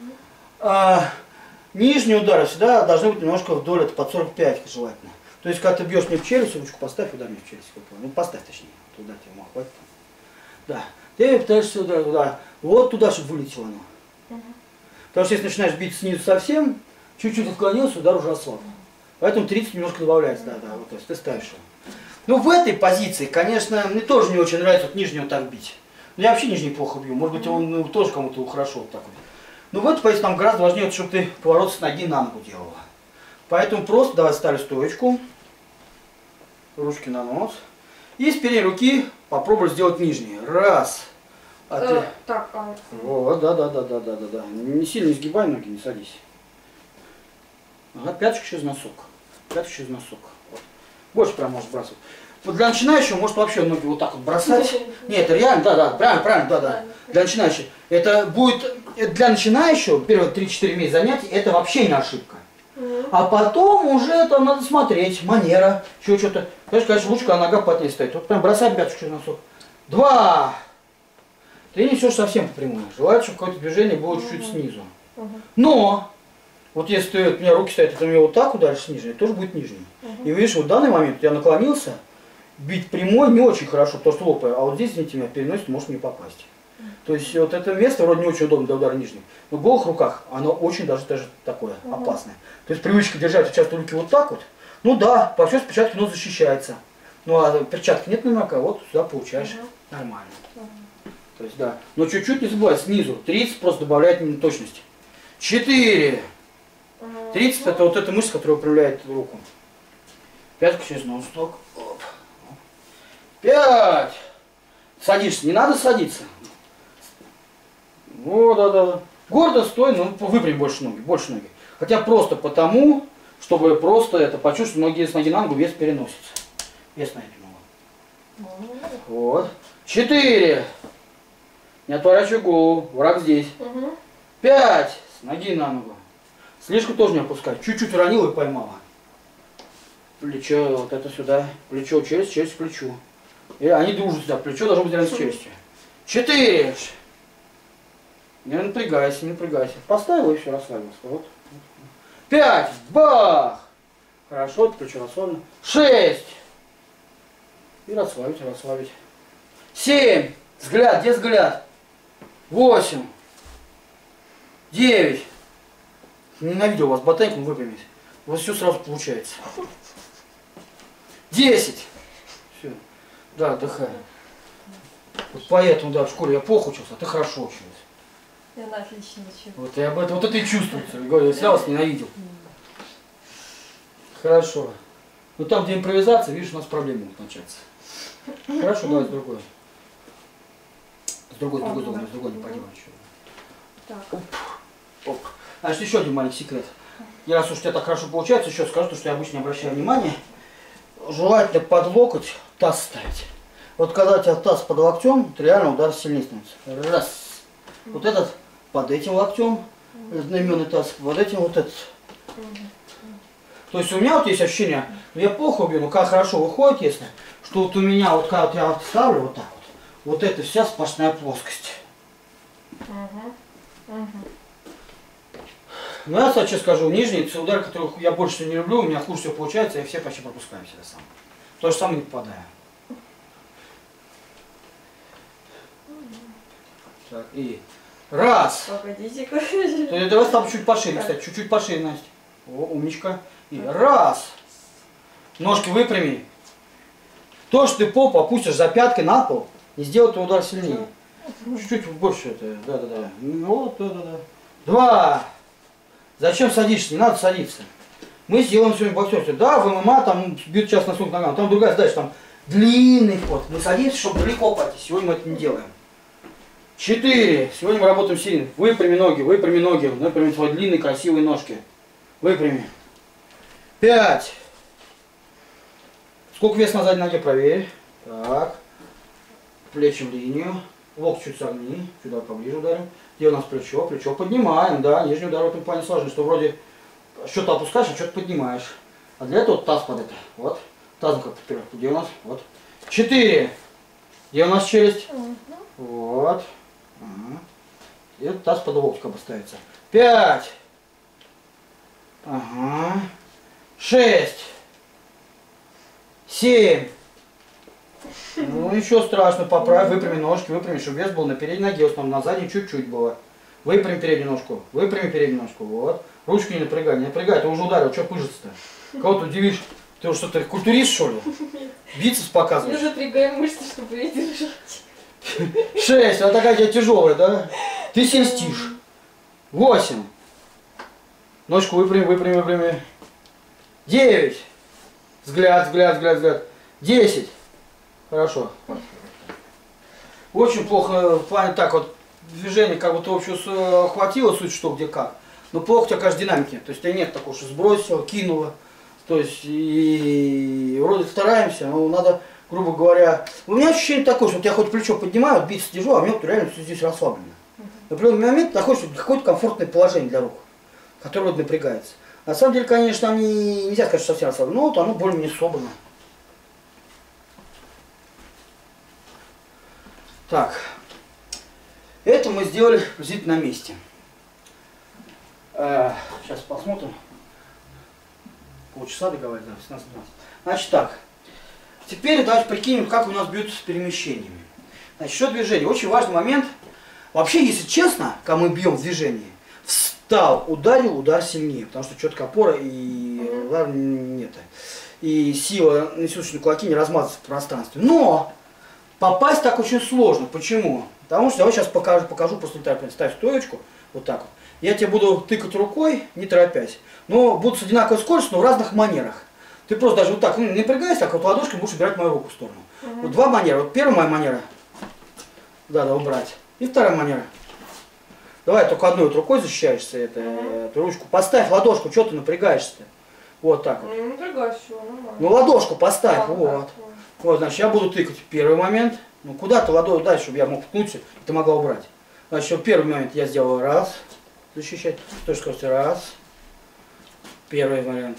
Нижние удары всегда должны быть немножко вдоль, это под 45 желательно. То есть, когда ты бьешь мне в челюсть, ручку поставь, удар мне в челюсть. Ну, поставь точнее. Туда тебе мог хватит. Да. Ты пытаешься туда. Вот туда, чтобы вылетело оно. Потому что если начинаешь бить снизу совсем, чуть-чуть отклонился, удар уже ослаб. Поэтому 30 немножко добавляется. Да, вот, то есть ты ставишь его. Ну, в этой позиции, конечно, мне тоже не очень нравится вот нижнего так бить. Но я вообще нижний плохо бью. Может быть, он тоже кому-то хорошо вот так вот. Но в этой позиции нам гораздо важнее, чтобы ты поворот с ноги на ногу делала. Поэтому просто давай ставлю стоечку. Ручки на нос. И с передней руки попробуй сделать нижние. Раз. Вот, да. Не сильно изгибай ноги, не садись. Ага, пяточку через носок. Пяточку через носок. Вот. Больше прям можешь бросать. Вот для начинающего может вообще ноги вот так вот бросать. Нет, это реально, да, правильно, да. Для начинающего. Это будет, для начинающего, первые 3-4 месяца занятий, это вообще не ошибка. А потом уже там надо смотреть, манера, еще что-то. Конечно, лучше, когда нога плотнее стоит. Вот прям бросай пяточку через носок. 2. Ты несешь совсем по прямой. Желательно, чтобы какое-то движение было чуть-чуть снизу. Но, вот если у меня руки стоят, это у меня вот так ударишь нижний, тоже будет нижний. И видишь, вот в данный момент я наклонился, бить прямой не очень хорошо, потому что лопаю, а вот здесь, извините меня, переносит, может не попасть. То есть вот это место вроде не очень удобно для удара нижнего, но в голых руках оно очень даже такое опасное. То есть привычка держать часто руки вот так вот, ну да, по всей перчатке нос защищается. Ну а перчатки нет намека, вот сюда получаешь нормально. То есть да, но чуть-чуть не забывай, снизу, 30 просто добавляет именно точности. 4. 30 это вот эта мышца, которая управляет руку. Пятку через носок. 5. Садишься, не надо садиться. Вот, да. Гордо стой, но выпрямь больше ноги. Хотя просто чтобы просто это почувствовать, ноги с ноги на ногу, вес переносится. Вес на эту ногу. Вот. 4. Не отворачивай голову, враг здесь. 5. С ноги на ногу. Слишком тоже не опускай. Чуть-чуть уронила и поймала. Плечо вот это сюда. Плечо, челюсть, челюсть, плечо. И они дружат сюда. Плечо должно быть рядом с челюстью. 4. Не напрягайся, не напрягайся. Поставил и все, расслабился. Вот. 5. Бах! Хорошо, плечо расслаблено. 6. И расслабить. 7. Взгляд, где взгляд? 8. 9. Ненавидел вас, ботаником выпрямить. У вас все сразу получается. 10. Все. Да, отдыхай. Вот поэтому, да, в школе я плохо учился, а ты хорошо училась. Я на отлично училась. Вот, и об этом, вот это и чувствуется. Я говорю, я вас ненавидел. Хорошо. Ну там, где импровизация, видишь, у нас проблемы будут начаться. Хорошо, давай с другой. С другой не поделаем ничего. Так. Оп. Значит, еще один маленький секрет. И раз уж у тебя так хорошо получается, еще скажу, что я обычно не обращаю внимания. Желательно под локоть таз ставить. Вот когда у тебя таз под локтем, то реально удар сильнее становится. Раз. Вот этот под этим локтем, одноименный таз, под этим вот этот. То есть у меня вот есть ощущение, я плохо бью, но как хорошо выходит, если, что вот у меня, вот когда вот я вот ставлю вот так вот это вся сплошная плоскость. Ну я кстати скажу, нижний, это удары, которых я больше всего не люблю, у меня хуже всего получается, я все почти пропускаю всегда сам. То же самое не попадаю. Так, и раз. Погодите-ка. Давай ставь чуть пошире, кстати, чуть-чуть пошире, Настя. О, умничка. И раз. Ножки выпрями. То, что ты попу опустишь за пяткой на пол, и сделай твой удар сильнее. Чуть-чуть больше это. Да. Вот, да. 2. Зачем садишься? Не надо садиться. Мы сделаем сегодня боксерство. Да, в ММА там бьют сейчас на ногам, ногам. Там другая задача, там длинный ход. Мы садимся, чтобы далеко пойти. Сегодня мы это не делаем. 4. Сегодня мы работаем сильно. Выпрями ноги. Выпрями твои длинные красивые ножки. Выпрями. 5. Сколько вес на задней ноге, проверь. Так. Плечи в линию. локоть чуть согни, сюда поближе ударим. Где у нас плечо? Плечо поднимаем, да, нижний удар в этом плане сложный, что вроде что-то опускаешь, а что-то поднимаешь. А для этого таз под это. Вот. Тазом как вперед. Где у нас? Вот. 4. Где у нас челюсть? Вот. Ага. И этот таз под локоть как бы ставится. 5. Ага. 6. 7. Ну ничего страшного, поправь, выпрями ножки, выпрями, чтобы вес был на передней ноге, в основном на задней чуть-чуть было. Выпрями переднюю ножку, вот. Ручку не напрягай, ты уже ударил, что пыжится-то? Кого ты удивишь? Ты уже что-то культурист, что ли? Бицепс показываешь? Я напрягаю мышцы, чтобы ее держать. 6, она такая у тебя тяжелая, да? Ты сестишь. 8. Ножку выпрями. 9. Взгляд. 10. Хорошо. Очень плохо в плане так вот движение, как бы ты общего хватило, суть что, где как. Но плохо у тебя, кажется, динамики. То есть у тебя нет такого, что сбросил, кинуло. То есть и вроде стараемся, но надо, грубо говоря, у меня ощущение такое, что вот я хоть плечо поднимаю, бицепс держу, а у меня вот реально все здесь расслаблено. В определенный момент находишься в какое-то комфортное положение для рук, которое вот напрягается. На самом деле, конечно, они нельзя сказать, что совсем расслаблены, но вот оно более-менее собрано. Так, это мы сделали приблизительно на месте. Сейчас посмотрим. Полчаса договаривать, да, 17-15. Значит так, теперь давайте прикинем, как у нас бьют с перемещениями. Значит, что движение? Очень важный момент. Вообще, если честно, когда мы бьем в движении, встал, ударил, удар сильнее, потому что четко опора и удар нет. И сила, несущая на кулаки, не размазывается в пространстве. Но попасть так очень сложно. Почему? Потому что я сейчас покажу после этапа. Ставь стоечку, вот так вот. Я тебе буду тыкать рукой, не торопясь. Но будут с одинаковой скоростью, но в разных манерах. Ты просто даже вот так, не напрягайся, так вот ладошкой будешь убирать мою руку в сторону. Вот два манеры. Вот первая моя манера. Да, убрать. И вторая манера. Давай только одной вот рукой защищаешься, эту ручку. Поставь ладошку, что ты напрягаешься-то? Вот так вот. Не напрягайся, нормально. Ну ладошку поставь, вот. Да. Вот, значит, я буду тыкать. Первый момент. Ну куда ты ладошку дальше, чтобы я мог ткнуться, и ты могла убрать. Значит, первый момент я сделал раз. Защищать. С той же скоростью раз. Первый вариант.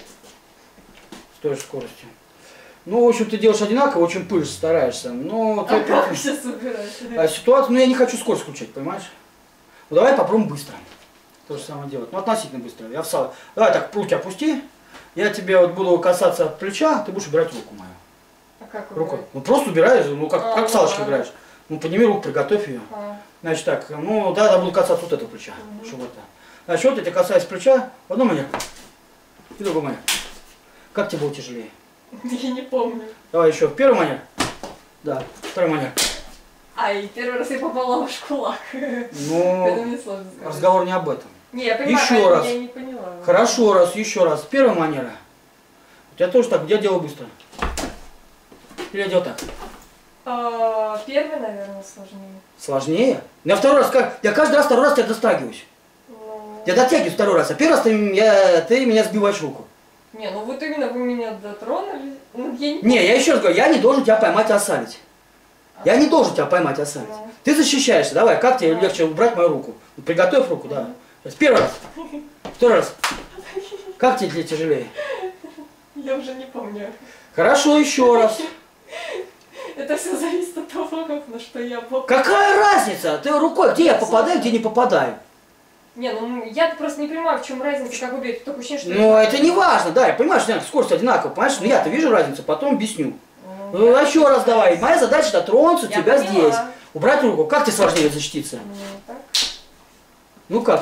С той же скоростью. Ну, в общем, ты делаешь одинаково, очень пыльно стараешься. Но А как сейчас убирать? ситуация, ну я не хочу скорость включать, понимаешь? Ну давай попробуем быстро. То же самое делать. Ну относительно быстро. Я встал. Давай так, руки опусти. Я тебе вот буду касаться плеча, ты будешь убирать руку мою. А как убирать? Рукой. Ну просто убираешь, ну как салочки играешь. Ну подними руку, приготовь ее. Значит так, ну да, я буду касаться вот этого плеча. Чтобы это. Значит, вот я тебя касаюсь плеча, в одну манеру. И другую манеру. Как тебе было тяжелее? Я не помню. Давай еще. Первый манер. Да, второй манер. И первый раз я попала в кулак. Ну, Это мне сложно сказать. разговор не об этом. Не, я понимаю, Еще раз. я не поняла. Хорошо, еще раз. Первая манера. У тебя тоже так, я делаю быстро. Или я делаю так? Первый, наверное, сложнее. Сложнее? Я второй раз, я каждый раз второй раз тебя достагиваюсь. Ну... Я дотягиваюсь второй раз, а первый раз ты меня сбиваешь руку. Не, ну вот именно вы меня дотронули. Ну, я не... Не, я еще раз говорю, я не должен тебя поймать и осалить. Я не должен тебя поймать и осалить. Ты защищаешься, давай, как тебе легче убрать мою руку? Приготовь руку, да. Сейчас, первый раз. Второй раз. Как тебе тяжелее? Я уже не помню. Хорошо, еще раз. Это все зависит от того, на что я попадаю. Какая разница? Ты рукой, где я попадаю, где не попадаю? Не, ну я просто не понимаю, в чем разница, как убить. Такое ощущение, что... Ну, это не важно, да, я понимаю, что скорость одинаковая, понимаешь? Но я-то вижу разницу, потом объясню. Ну, еще раз давай. Моя задача дотронуться тебя поняла. здесь. Убрать руку. Как тебе сложнее защититься? Ну, так. Ну как?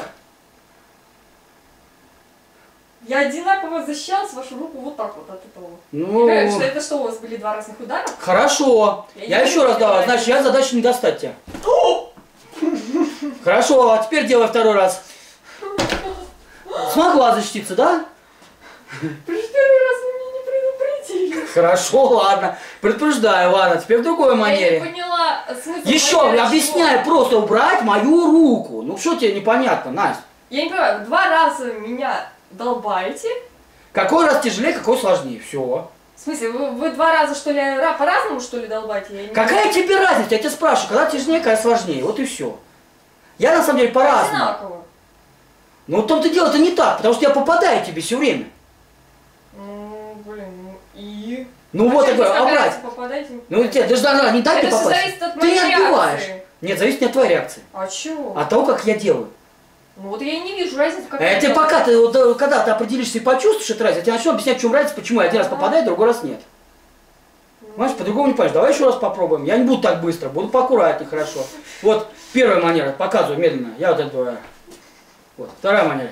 Я одинаково защищалась вашу руку вот так вот от этого. Ну... Что это что, у вас были два разных удара? Хорошо. Я еще раз давай. Значит, я задача не достать тебя. Хорошо, а теперь делай второй раз. Смогла защититься, да? Первый раз вы меня не предупредили. Хорошо, ладно. Предупреждаю, ладно. Теперь в другой манере. Я не поняла смысл. Еще объясняю, просто убрать мою руку. Ну что тебе непонятно, Настя? Я не понимаю, два раза меня долбаете. Какой раз тяжелее, какой сложнее. Все. В смысле, вы 2 раза, что ли, по-разному, что ли, долбаете? Я не Какая тебе разница? Я тебя спрашиваю, когда тяжелее, когда сложнее. Вот и все. Я на самом деле по-разному. Одинаково. Но в том-то дело это не так, потому что я попадаю тебе все время. Блин, и... Ну вот, чем такой, вы обрать. попадаете? Ну тебе даже надо не дать Это тебе же попасть. зависит от Ты моей не отбиваешь. реакции. Нет, зависит не от твоей реакции. А чего? От того, как я делаю. Ну вот я и не вижу разницы, как Это пока ты, вот, когда ты определишься и почувствуешь эту разницу, я тебе начну объяснять, в чем разница, почему я один раз попадаю, другой раз нет. Понимаешь, по-другому не понимаешь. Давай еще раз попробуем. Я не буду так быстро, буду поаккуратнее, хорошо. Вот первая манера, показываю медленно. Я вот это. Вот, вторая манера.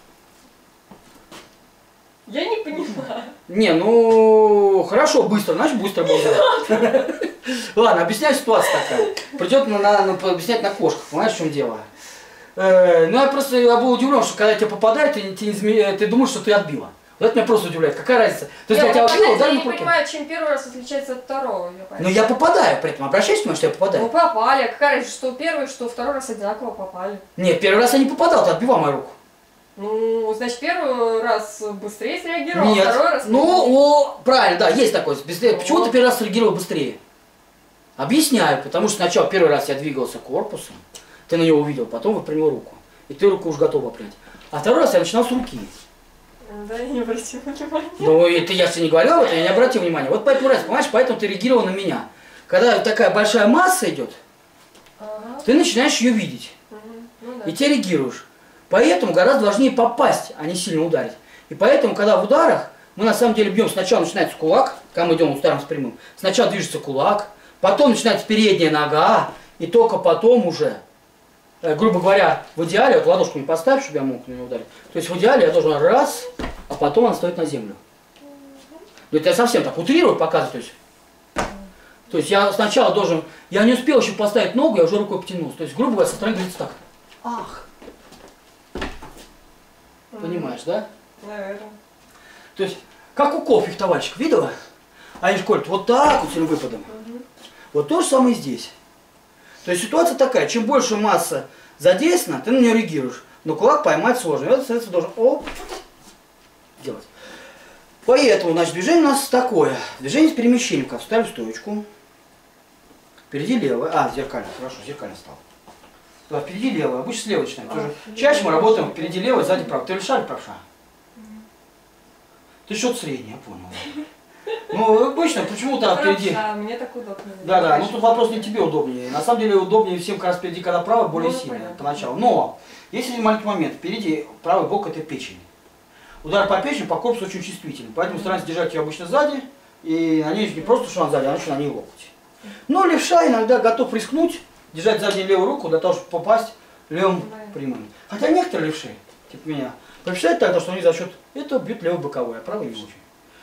Я не понимаю. Не, ну хорошо, быстро, значит быстро буду делать. Ладно, объясняю ситуацию такая. Придет объяснять на кошках, понимаешь, в чем дело? Ну я был удивлен, что когда тебе попадает, ты думаешь, что ты отбила. Вот это меня просто удивляет. Какая разница? То есть я тебя отбила, удар Я на не курке. понимаю, чем первый раз отличается от второго. Но я попадаю при этом. Обращайся, что я попадаю. Ну попали. А какая разница, что первый, что второй раз одинаково попали? Нет, первый раз я не попадал, ты отбивал мою руку. Ну, значит, первый раз быстрее среагировал, Нет. а второй раз... Правильно, да, есть такое. Быстрее. Почему ты первый раз среагировал быстрее? Объясняю, потому что сначала первый раз я двигался корпусом, ты на него увидел, потом выпрямил руку. И ты руку уже готова принять. А второй раз я начинал с руки. Да, я не обратил внимания. Ну, это я же не говорил об этом, я не обратил внимания. Вот поэтому раз, понимаешь, поэтому ты реагировал на меня. Когда такая большая масса идет, ты начинаешь ее видеть. Ну, да. И ты реагируешь. Поэтому гораздо важнее попасть, а не сильно ударить. И поэтому, когда в ударах, мы на самом деле бьем, сначала начинается кулак, когда мы идем ударом с прямым, сначала движется кулак, потом начинается передняя нога, и только потом уже, грубо говоря, в идеале, вот ладошку не поставь, чтобы я мог на нее ударить. То есть в идеале я должен раз, а потом она стоит на землю. Но это я совсем так утрирую, показываю. То есть я сначала должен, я не успел еще поставить ногу, я уже рукой потянулся. То есть, грубо говоря, со стороны говорится так. Ах. Понимаешь, да? Наверное. То есть, как у фехтовальщиков, видела? Они же колют вот так вот, с выпадом. Вот то же самое и здесь. То есть ситуация такая, чем больше масса задействована, ты на нее реагируешь. Но кулак поймать сложно. И это, соответственно, должен делать. Поэтому, значит, движение у нас такое. Движение с перемещением. Как ставим стоечку. Впереди левое. Зеркально. Хорошо, зеркально стал. Да, впереди левое. Обычно слева начинаем. Чаще мы работаем впереди левое, сзади правое. Ты левша или правша? Ты что-то среднее, я понял. Ну, обычно почему-то впереди. Мне так удобнее. Да, ну тут вопрос не тебе удобнее. На самом деле удобнее всем как раз впереди, когда правый более сильно поначалу. Но, есть один маленький момент. Впереди правый бок это печень. Удар по печени, по корпусу очень чувствительный. Поэтому стараемся держать ее обычно сзади. И на ней не просто что она сзади, а еще на ней локоть. Но левша иногда готов рискнуть, держать сзади левую руку для того, чтобы попасть левым прямым. Хотя некоторые левши, типа меня, посчитают тогда, что они за счет этого бьют левый боковой, а правый не очень.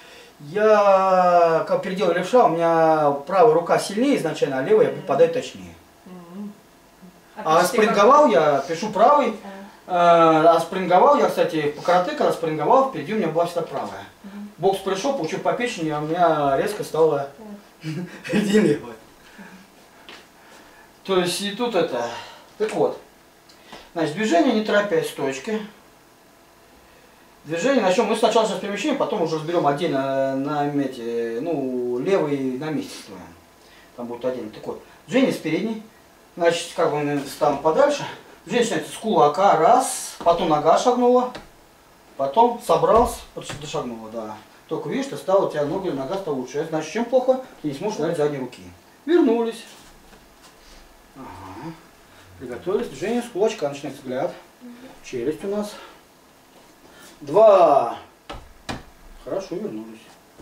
Я, как переделал левша, у меня правая рука сильнее изначально, а левая попадает точнее. А спринговал я, пишу правый, а спринговал я, кстати, по карате, когда спринговал, впереди у меня была всегда правая. Бокс пришел, получил по печени, а у меня резко стало впереди левая. То есть и тут это. Так вот. Значит, движение не торопясь с точки. Движение начнем. Мы сначала сейчас перемещаем, потом уже разберем отдельно на мете. Ну, левый на месте строим. Там будет отдельно. Так вот. Движение с передней. Значит, как бы мы станем подальше. Движение начинается с кулака. Раз. Потом нога шагнула. Потом собрался. Почти шагнула, да. Только видишь, ты стала, у тебя нога стала лучше. Это значит, чем плохо? Ты не сможешь ударить задней руки. Вернулись. Ага. Приготовились. Движение с кулачка. Начинается взгляд. Челюсть у нас. 2. Хорошо, вернулись.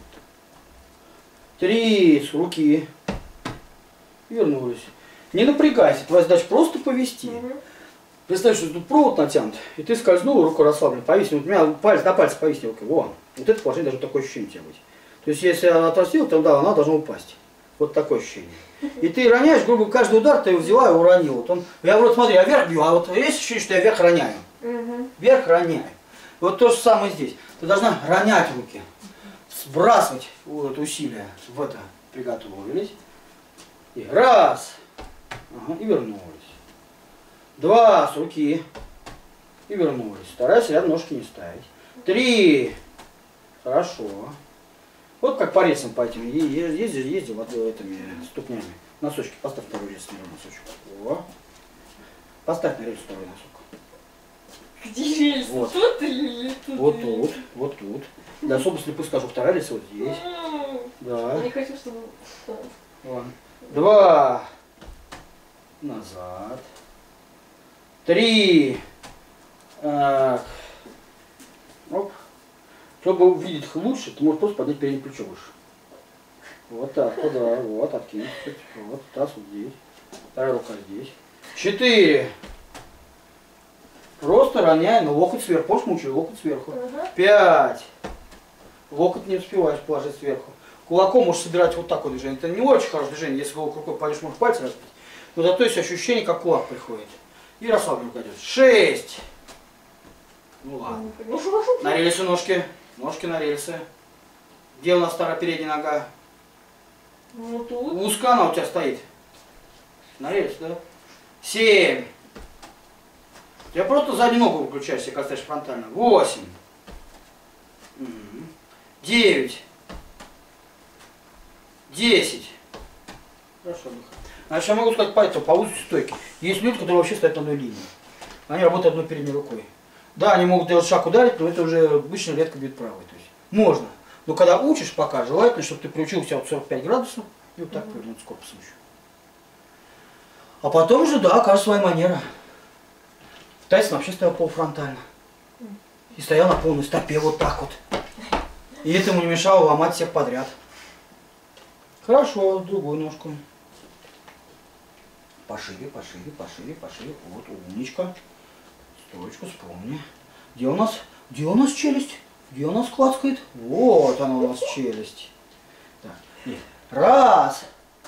3. С руки. Вернулись. Не напрягайся. Твоя задача просто повести. Представь, что тут провод натянут, и ты скользнул, руку расслаблена, повесил. У меня палец на пальце повесил. Вон. Вот это положение должно такое ощущение у тебя быть. То есть, если она отрастила, то да, она должна упасть. Вот такое ощущение. И ты роняешь, грубо говоря, каждый удар ты взяла и уронила. Вот я вот смотри, я вверх бью, а вот есть ощущение, что я вверх роняю. Вверх роняю. Вот то же самое здесь. Ты должна ронять руки, сбрасывать вот это усилие в это. Приготовились. И раз. Ага, и вернулись. 2 с руки. И вернулись. Старайся рядом ножки не ставить. 3. Хорошо. Вот как по рельсам по этим ездил вот этими ступнями. Носочки. Поставь второй рельс на носочек. О. Поставь на рельс второй носок. Где рельс? Вот. Тут или тут? Вот тут, вот тут. Для особо слепых скажу, вторая рельса вот здесь. Да. Я не хочу, чтобы... Ладно. 2. Назад. 3. Оп. Чтобы увидеть их лучше, ты можешь просто поднять переднее плечо выше. Вот так, вот, да, вот, откинуть. Вот, таз вот здесь. Вторая рука здесь. 4. Просто роняй, но локоть сверху. Помнишь, мучай, локоть сверху. 5. Локоть не успеваешь положить сверху. Кулаком можешь собирать вот так вот движение. Это не очень хорошее движение. Если вы рукой пойдешь, можешь пальцы разбить. Но зато есть ощущение, как кулак приходит. И расслабленно идет. 6. Ну ладно. На рельсы ножки. Ножки на рельсы. Где у нас вторая передняя нога? Ну тут. Узко она у тебя стоит. На рельсы, да? 7. Я просто заднюю ногу выключаешь, если касаешь фронтально. 8. 9. 10. Хорошо. Значит, я могу сказать по узости стойки. Есть люди, которые вообще стоят на одной линии. Они работают одной передней рукой. Да, они могут делать шаг ударить, но это уже обычно редко бьют правой. То есть можно. Но когда учишь пока, желательно, чтобы ты приучил себя от 45 градусов и вот так повернуться корпусом еще. А потом уже, да, каждая своя манера. Тайсон вообще стоял полуфронтально. И стоял на полной стопе вот так вот. И это ему не мешало ломать всех подряд. Хорошо, другую ножку. Пошире, пошире, пошире, пошире. Вот, умничка. Стоечку вспомни. Где у нас челюсть? Где у нас клацкает? Вот она у нас челюсть. Так. И раз.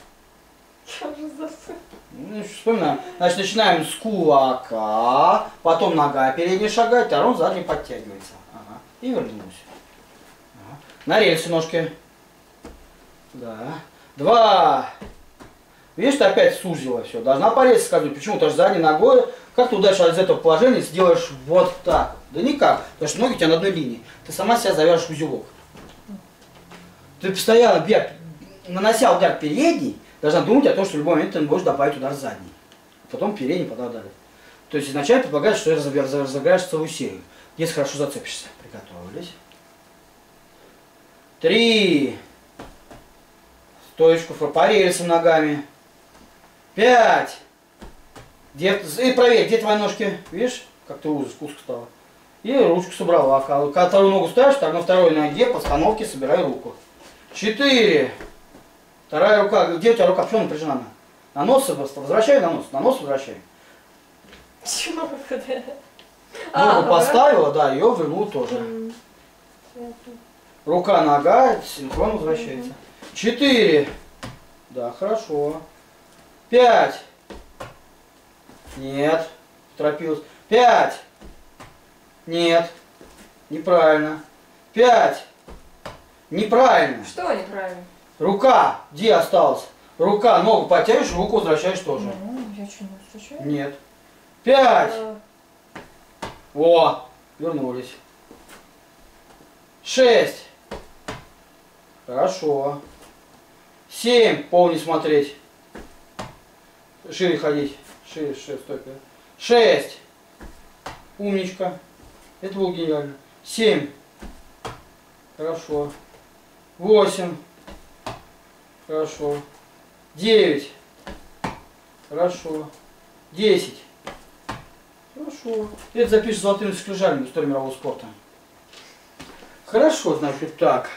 Ну, вспоминаем. Значит, начинаем с кулака, потом нога передняя шагает, а задний подтягивается. Ага. И вернулся. Ага. На рельсы ножки. Да. 2. Видишь, ты опять сузила все. Должна по рельсу скользнуть. Почему? Потому что задней ногой, как ты удачно из этого положения сделаешь вот так? Да никак. Потому что ноги у тебя на одной линии. Ты сама себя завяжешь в узелок. Ты постоянно, нанося удар передний, должна думать о том, что в любой момент ты можешь добавить удар задний. Потом передний, потом удар. То есть изначально предполагает, что ты разыграешь целую серию. Если хорошо зацепишься. Приготовились. 3. Стоечку по рельсам ногами. 5. И проверь, где твои ножки. Видишь, как ты узко стала. И ручку собрала. Когда вторую ногу ставишь, так на второй ноге по остановке собирай руку. 4. Вторая рука. Где у тебя рука? Почему напряжена? На нос возвращай, на нос. На нос возвращай. Чего? Ногу поставила, да, ее вернула тоже. Рука, нога, синхронно возвращается. 4. Да, хорошо. 5. Нет. Торопилась. 5. Нет. Неправильно. 5. Неправильно. Что неправильно? Рука. Где осталась? Рука. Ногу потянешь, руку возвращаешь тоже. Я что, не возвращаю? Нет. 5. О, вернулись. 6. Хорошо. 7. Пол не смотреть. Шире ходить. Шире, стой. 6. Умничка. Это было гениально. 7. Хорошо. 8. Хорошо. 9. Хорошо. 10. Хорошо. Это запишешь золотыми скрижалями в истории мирового спорта. Хорошо, значит, так.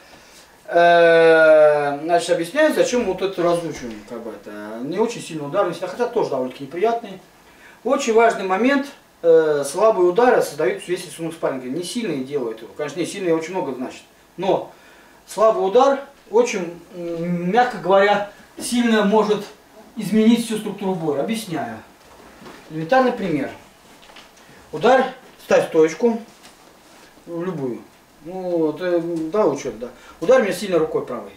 Значит, объясняю, зачем вот это разучиваем, как бы это. Не очень сильный удар, хотя тоже довольно-таки неприятный. Очень важный момент. Слабые удары создают весь рисунок спарринга. Не сильные делают его. Конечно, не сильные очень много значит. Но слабый удар очень, мягко говоря, сильно может изменить всю структуру боя. Объясняю. Элементарный пример. Удар, ставь стоечку, в любую. Ну, да, учет, да. Ударь меня сильно рукой правой.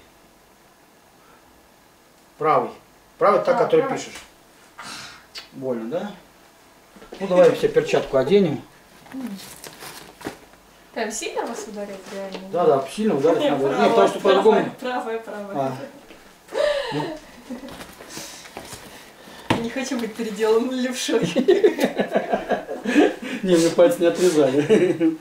Правый. Правый, та, который правый. Пишешь. Больно, да? Ну, давай все перчатку оденем. Прям сильно вас ударяет реально? Да, да, сильно ударить Нет, надо. правая, Нет, потому что по-другому... Правая. А. Ну. Не хочу быть переделанным левшой. Не, мне пальцы не отрезали.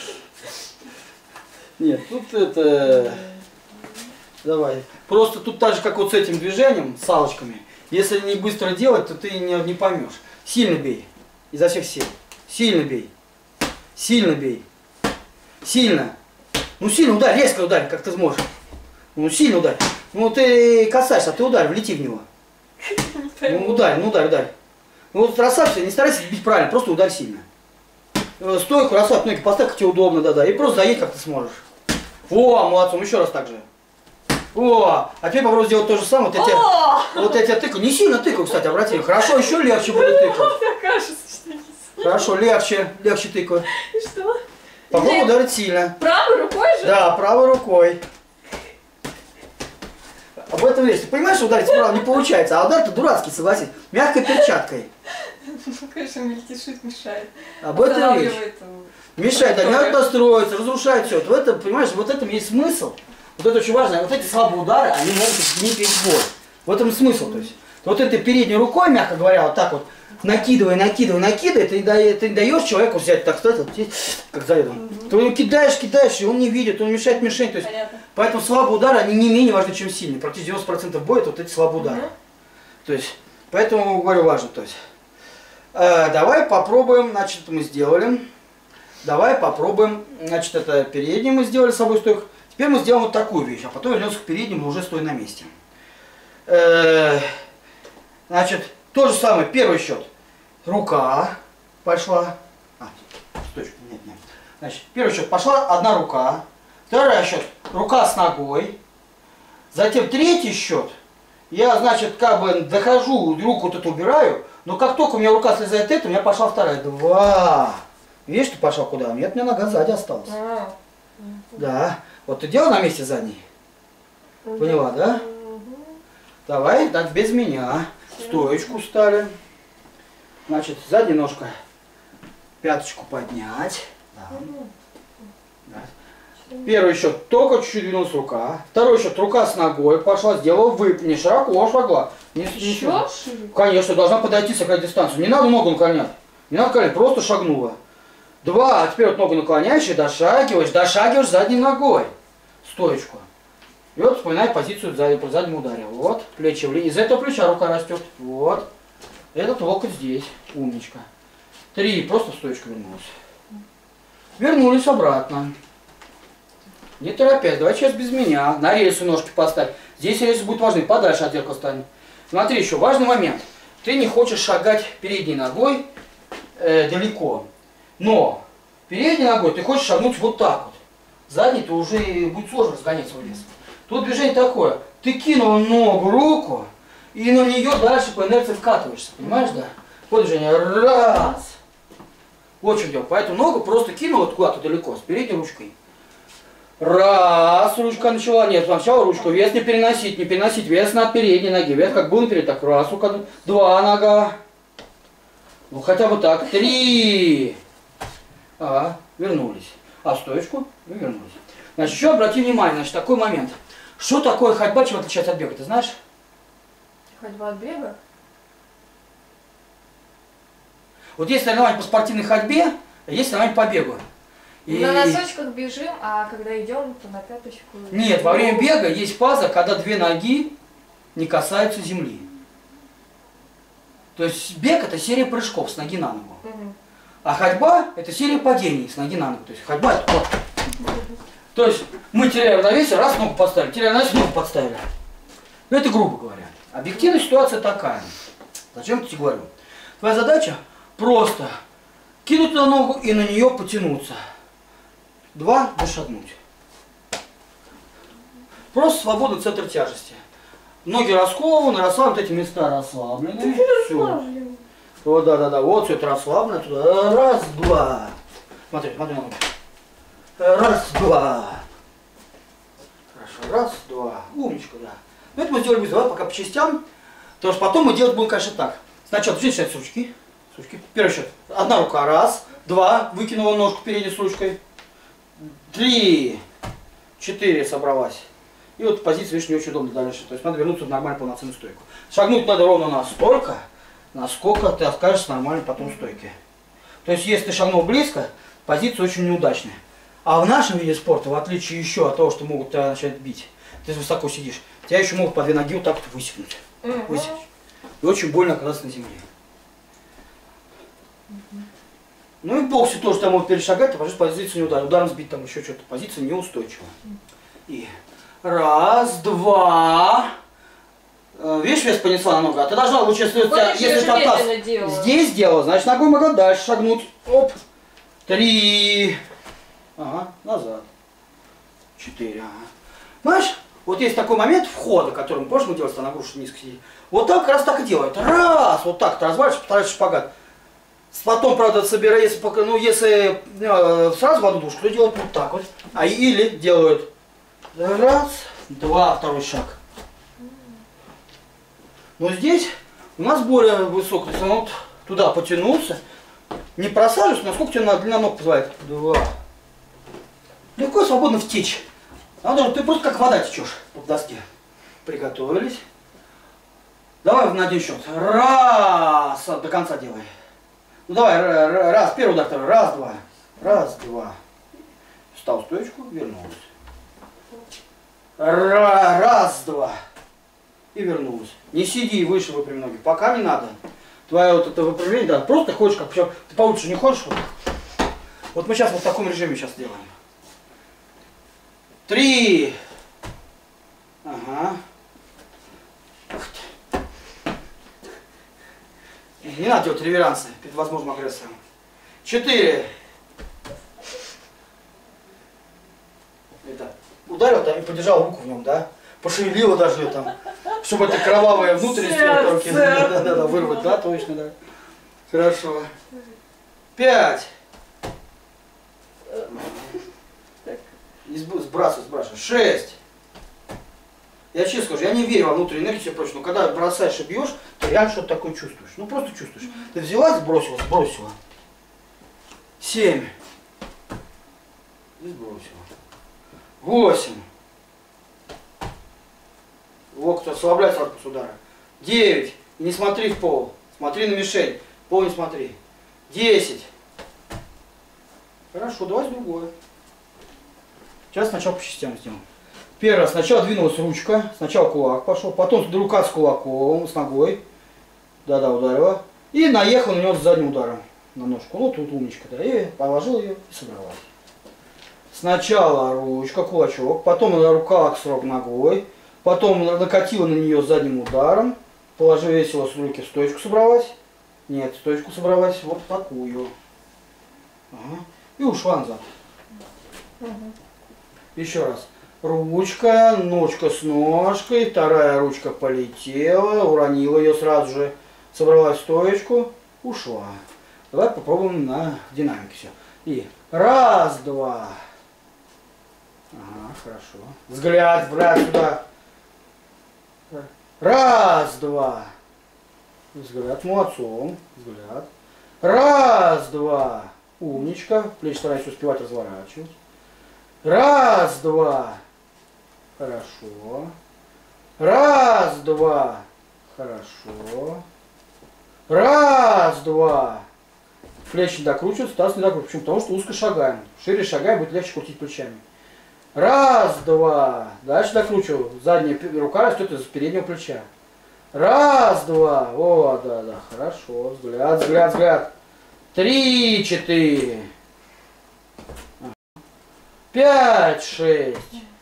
Нет, тут это... Давай. Просто тут так же, как вот с этим движением, с салочками, если не быстро делать, то ты не поймешь. Сильно бей. Изо всех сил. Сильно бей. Сильно бей. Сильно. Ну сильно ударь, резко ударь, как ты сможешь. Ну сильно ударь. Ну ты касаешься, а ты ударь, влети в него. Ну ударь. Ну вот расслабься, не старайся бить правильно, просто ударь сильно. Стойку, расслабь ноги, поставь, как тебе удобно, да-да. И просто заедь, как ты сможешь. О, молодцом, еще раз так же. О, а теперь попробуй сделать то же самое. Вот я тебя тыкаю. Не сильно тыкаю, кстати, обрати. Хорошо, еще легче будет тыкать. Хорошо, легче тыкаю. И что? Попробуй ударить сильно. Правой рукой же? Да, правой рукой. Об этом речь. Ты понимаешь, что ударить справа не получается, а удар-то дурацкий, согласись. Мягкой перчаткой. Ну, конечно, мельтешит, мешает. Об этом речь. Мешает, да, не надо настроиться, разрушает все. Вот это, понимаешь, вот в этом есть смысл. Вот это очень важно. Вот эти слабые удары, они могут изменить весь бой. В этом смысл. То есть, вот этой передней рукой, мягко говоря, вот так вот, накидывай, ты не даешь человеку взять, так сказать, вот здесь, как заведомо. Ты его кидаешь, и он не видит, он мешает мишень. То есть, поэтому слабые удары, они не менее важны, чем сильные. Практически 90% боя это вот эти слабые удары. То есть, поэтому, говорю, важно. То есть, давай попробуем, значит, мы сделали. Давай попробуем, значит, это передний мы сделали с собой стойку. Теперь мы сделаем вот такую вещь, а потом вернемся к переднему, уже стоя на месте. Значит, то же самое, первый счет. Рука пошла. Стойку, нет. Значит, первый счет пошла одна рука. Второй счет, рука с ногой. Затем третий счет. Я, значит, как бы дохожу, руку вот эту убираю, но как только у меня рука слезает это, у меня пошла вторая. Два. Видишь, ты пошел куда? Нет, у меня нога сзади осталась. Да. Вот ты делал на месте задний? Поняла, да? Давай, так, без меня. Стоечку стали. Значит, задняя ножка. Пяточку поднять. Да. Первый счет, только чуть-чуть двинулась рука. Второй счет, рука с ногой пошла, сделала не широко шагла. Еще? Конечно, должна подойти, сократить дистанцию. Не надо ногу наклонять. Не надо наклонять, просто шагнула. Два, а теперь вот ногу наклоняешь и дошагиваешь задней ногой. Стоечку. И вот вспоминай позицию при заднем ударе. Вот, плечи вниз. Из этого плеча рука растет. Вот. Этот локоть здесь. Умничка. Три, просто в стоечку вернулась. Вернулись обратно. Не торопясь, давай сейчас без меня. На рельсы ножки поставь. Здесь рельсы будут важны. Подальше от зеркала стань. Смотри, еще важный момент. Ты не хочешь шагать передней ногой далеко. Но передней ногой ты хочешь шагнуть вот так вот. Задней ты уже будет сложно разгонять свой вес. Тут движение такое. Ты кинул ногу, руку, и на нее дальше по инерции вкатываешься. Понимаешь, да? Вот движение. Раз. Вот что делать. Поэтому ногу просто кинул куда-то далеко, с передней ручкой. Раз, ручка начала. Нет, сначала ручку. Вес не переносить. Вес на передней ноге. Вес как был наперед, так раз, рука. Два нога. Ну хотя бы так. Три. Вернулись. А в стоечку и вернулись. Значит, еще обрати внимание, значит, такой момент. Что такое ходьба, чем отличается от бега, ты знаешь? Ходьба от бега? Вот есть соревнования по спортивной ходьбе, а есть соревнования по бегу. И... На носочках бежим, а когда идем, то на пяточку. Нет, во время бега есть фаза, когда две ноги не касаются земли. То есть бег это серия прыжков с ноги на ногу. А ходьба это серия падений с ноги на ногу. То есть ходьба это вот. То есть мы теряем равновесие, раз ногу подставили, теряем равновесие, ногу подставили. Ну это грубо говоря. Объективная ситуация такая. Зачем я тебе говорю? Твоя задача просто кинуть на ногу и на нее потянуться. Два, дошагнуть. Просто свободный центр тяжести. Ноги раскованы, расслаблены, эти места расслаблены. Все. Вот, да. Вот все это расслаблено. Туда. Раз, два. Смотри на ноги. Раз, два. Хорошо. Раз, два. Умничка, да. Ну это мы сделали быстро. Давай пока по частям. Потому что потом мы делать будем, конечно, так. Сначала начать с ручки. Первый счет. Одна рука. Раз, два. Выкинула ножку передней с ручкой. 3, 4 собралась. И вот позиция, видишь, не очень удобно дальше. То есть надо вернуться в нормальную полноценную стойку. Шагнуть надо ровно настолько, насколько ты окажешься нормально потом в стойке. То есть если ты шагнул близко, позиция очень неудачная. А в нашем виде спорта, в отличие еще от того, что могут тебя начать бить, ты высоко сидишь, тебя еще могут по 2 ноги вот так вот высекнуть. Высечь. И очень больно оказаться на земле. Ну и в боксе тоже там могут перешагать, ты пожалуйста, позицию не ударил. Ударом сбить там еще что-то. Позиция неустойчива. И раз, два. Видишь, вес понесла намного. А ты должна лучше, если ты таз здесь делала, значит ногой могла дальше шагнуть. Оп. 3. Ага, назад. 4. Ага. Знаешь, вот есть такой момент входа, который, помнишь, мы делали, на грушу низко сидеть. Вот так раз так и делают. Раз, вот так ты развалишь, постараешься шпагат. Потом, правда, собирая, если сразу в одну дужку, то делают вот так вот. А или делают раз, два, второй шаг. Но здесь у нас более высоко. То есть он вот туда потянулся. Не просаживайся, насколько тебе длина ног позволяет. 2. Легко и свободно втечь. Ты просто как вода течешь в доске. Приготовились. Давай на один счет. Раз. До конца делай. Ну давай, раз, первый удар, второй. Раз, два. Раз, два. Встал в стоечку, вернулся. Раз, два. И вернулся. Не сиди, выше выпрями ноги. Пока не надо. Твое вот это выпрямление, да, просто ходишь как, причем ты получше не ходишь. Вот мы сейчас вот в таком режиме сейчас делаем. 3. Ага. Не надо делать реверансы перед возможным агрессором. 4. Это, ударил там и подержал руку в нем, да? Пошевелила даже ее там, чтобы это кровавая внутренность руки да, вырвать, да, точно, да. Хорошо. 5. Сбрасывай. 6. Я честно скажу, я не верю во внутреннюю энергию и все прочее, но когда бросаешь и бьешь, ты реально что-то такое чувствуешь. Ну просто чувствуешь. Ты взяла, сбросила. 7. И сбросила. 8. Локоть ослабляй сразу с удара. 9. И не смотри в пол. Смотри на мишень. Пол не смотри. 10. Хорошо, давай другое. Сейчас сначала по частям сделаем. Первый раз сначала двинулась ручка, сначала кулак пошел, потом рука с кулаком, с ногой. Да-да, ударила. И наехал на него с задним ударом на ножку. Ну тут умничка, да. И положил ее и собралась. Сначала ручка, кулачок, потом рука с ногой, потом накатила на нее с задним ударом, весила с руки в стойку собралась. Нет, в стойку собралась вот такую. Ага. И ушла назад. Еще раз. Ручка, ножка с ножкой, вторая ручка полетела, уронила ее сразу же, собралась в стоечку, ушла. Давай попробуем на динамике все. И раз, два. Ага, хорошо. Взгляд сюда. Раз, два. Взгляд, молодцом. Взгляд. Раз, два. Умничка. Плечи старайся успевать разворачивать. Раз, два. Хорошо. Раз, два. Хорошо. Раз, два. Плечи не докручиваются, таз не докручивается. Почему? Потому что узко шагаем. Шире шагаем, будет легче крутить плечами. Раз, два. Дальше докручиваю. Задняя рука растет из переднего плеча. Раз, два. О, да, хорошо. Взгляд. 3, 4. 5, 6.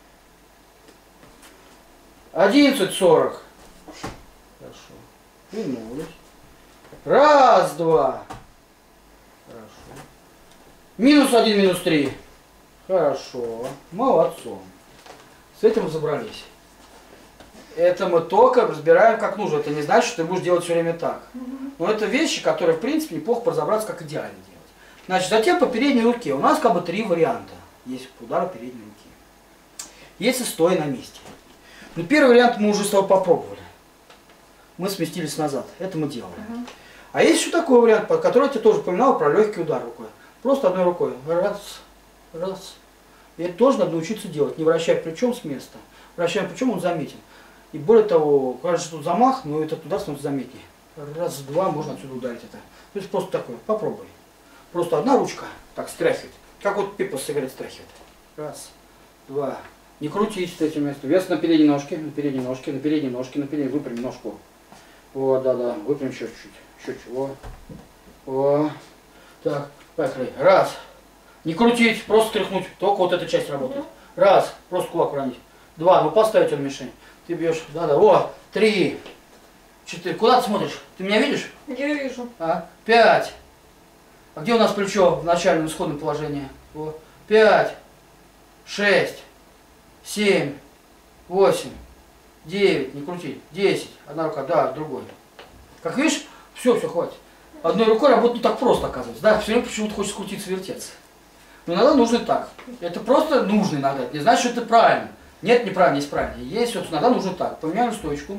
11, 40. Хорошо. Вернулись. Раз, два. Хорошо. Минус 1, минус 3. Хорошо. Молодцом. С этим разобрались. Это мы только разбираем как нужно. Это не значит, что ты будешь делать все время так. Но это вещи, которые, в принципе, неплохо разобраться, как идеально делать. Значит, затем по передней руке. У нас как бы 3 варианта. Есть удар по передней руке. Если стоя на месте. Ну, первый вариант мы уже с тобой попробовали. Мы сместились назад. Это мы делали. А есть еще такой вариант, который я тебе тоже упоминал, про легкий удар рукой. Просто одной рукой. Раз. И это тоже надо научиться делать, не вращая плечом с места. Вращая плечом, он заметен. И более того, кажется, что тут замах, но этот удар становится заметнее. Раз, два, можно отсюда ударить это. То есть просто такое, попробуй. Просто одна ручка так стряхивает. Как вот пепел сигарет стряхивает. Раз, два. Не крутись с этим местом. Вес на передней ножке, на передней ножке, на передней ножке, на передней. Выпрями ножку. Вот, да. Выпрями еще чуть-чуть. Еще чуть. О. Так, поехали. Раз. Не крутить, просто тряхнуть. Только вот эта часть работает. Раз. Просто кулак уронить. Два. Ну поставить он мишень. Ты бьешь. Да. О. 3. 4. Куда ты смотришь? Ты меня видишь? Я вижу. 5. А где у нас плечо в начальном исходном положении? 5. 6. 7. 8. 9. Не крути. 10. Одна рука. Да, другой. Как видишь, все, хватит. Одной рукой работать не так просто, оказывается. Да, все время почему-то хочется крутиться, вертеться. Но иногда нужно так. Это просто нужно иногда. Это не значит, что это правильно. Нет, неправильно, есть правильно. Есть, вот иногда нужно так. Поменяем стойку.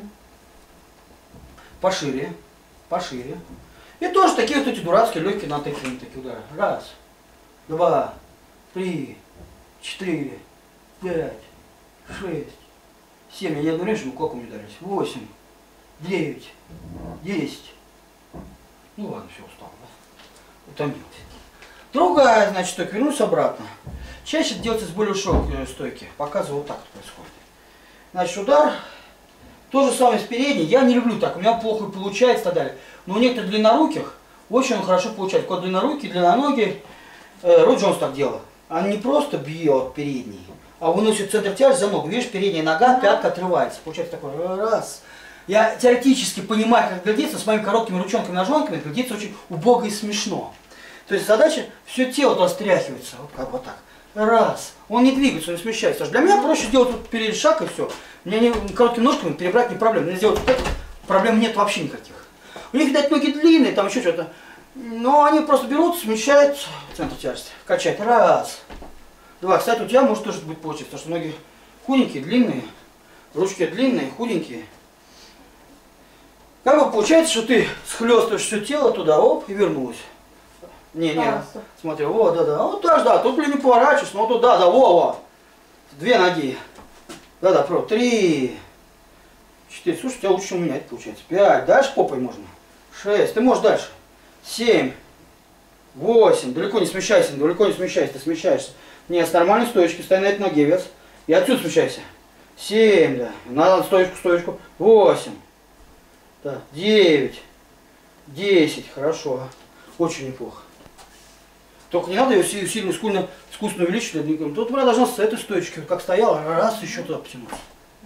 Пошире. Пошире. И тоже такие вот эти дурацкие, легкие натыканные такие удары. Раз, два, 3, 4, 5, 6, 7. Я не одну раньше, мы кулаком не ударились. 8, 9, 10. Ну ладно, все, устал, да? Утомился. Другая, значит, стойка. Вернусь обратно. Чаще делается с более широкой стойки. Показываю, вот так вот происходит. Значит, удар. То же самое с передней. Я не люблю так. У меня плохо получается и так далее. Но у некоторых длинноруких очень хорошо получается. Когда длиннорукий, длинноногий, Рой Джонс так делал. Он не просто бьет передний, а выносит центр тяжести за ногу. Видишь, передняя нога, пятка отрывается. Получается такой раз. Я теоретически понимаю, как глядится, с моими короткими ручонками-ножонками глядится очень убого и смешно. То есть задача, все тело туда стряхивается, вот как вот так. Раз. Он не двигается, он не смещается. Для меня проще сделать вот перед шаг и все. Мне короткими ножками перебрать не проблема. Мне сделать вот это, проблем нет вообще никаких. У них, видать, ноги длинные, там еще что-то. Но они просто берут, смещают центр тяжести, качают. Раз. Два. Кстати, у тебя может тоже быть получиться, потому что ноги худенькие, длинные, ручки длинные, худенькие. Как бы получается, что ты схлестываешь все тело туда, оп, и вернулась. Не, смотри, вот, да. Вот даже, да, тут, блин, не поворачиваешь, но тут, да, во. 2 ноги. Да, про 3, 4, слушай, у тебя лучше, чем у меня это получается. 5, дальше попой можно. 6, ты можешь дальше. 7, 8, далеко не смещайся, ты смещаешься. Не, с нормальной стоечки, стой на этой ноге, вес. И отсюда смещайся. 7, да, надо стоечку. 8, да, 9, 10, хорошо, очень неплохо. Только не надо ее сильно искусственно увеличивать. Тут она должна с этой стоечки, как стояла, раз еще туда потянуться.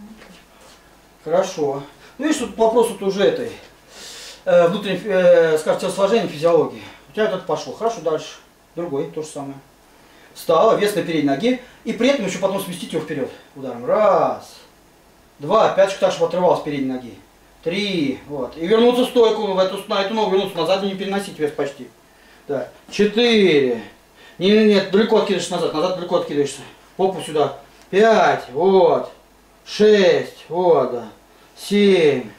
Хорошо. Ну видишь, тут вопрос вот уже этой внутренней, скажем, телосложения, физиологии. У тебя это пошло. Хорошо, дальше. Другой, то же самое. Встала, вес на передней ноге, и при этом еще потом сместить его вперед ударом. Раз, два, пяточку так, чтобы отрывалась с передней ноги. 3, вот. И вернуться в стойку, на эту ногу вернуться, назад не переносить вес почти. Да. 4. Нет, далеко откидываешься назад далеко откидываешься. Попу сюда. 5, вот. 6, вот, да. 7,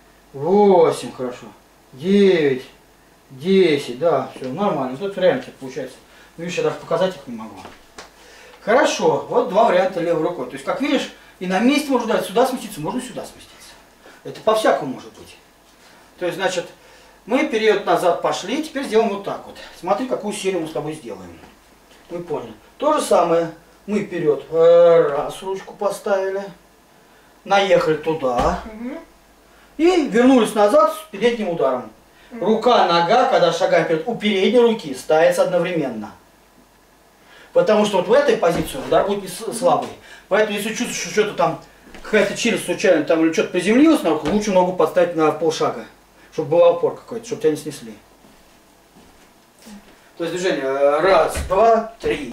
8, хорошо. 9, 10, да, все, нормально. Тут реально получается. Видишь, я даже показать их не могу. Хорошо, вот 2 варианта левой рукой. То есть, как видишь, и на месте можно дать сюда сместиться, можно сюда сместиться. Это по-всякому может быть. То есть, значит, мы период назад пошли, теперь сделаем вот так вот. Смотри, какую серию мы с тобой сделаем. Мы поняли. То же самое. Мы вперед. Раз, ручку поставили. Наехали туда. И вернулись назад с передним ударом. Рука, нога, когда шагаем вперед, у передней руки ставится одновременно. Потому что вот в этой позиции удар будет не слабый. Поэтому, если чувствуешь, что что-то там, какая-то челюсть случайно там или что-то приземлилось на руку, лучше ногу подставить на полшага. Чтобы был опор какой-то, чтобы тебя не снесли. То есть движение. Раз, два, 3.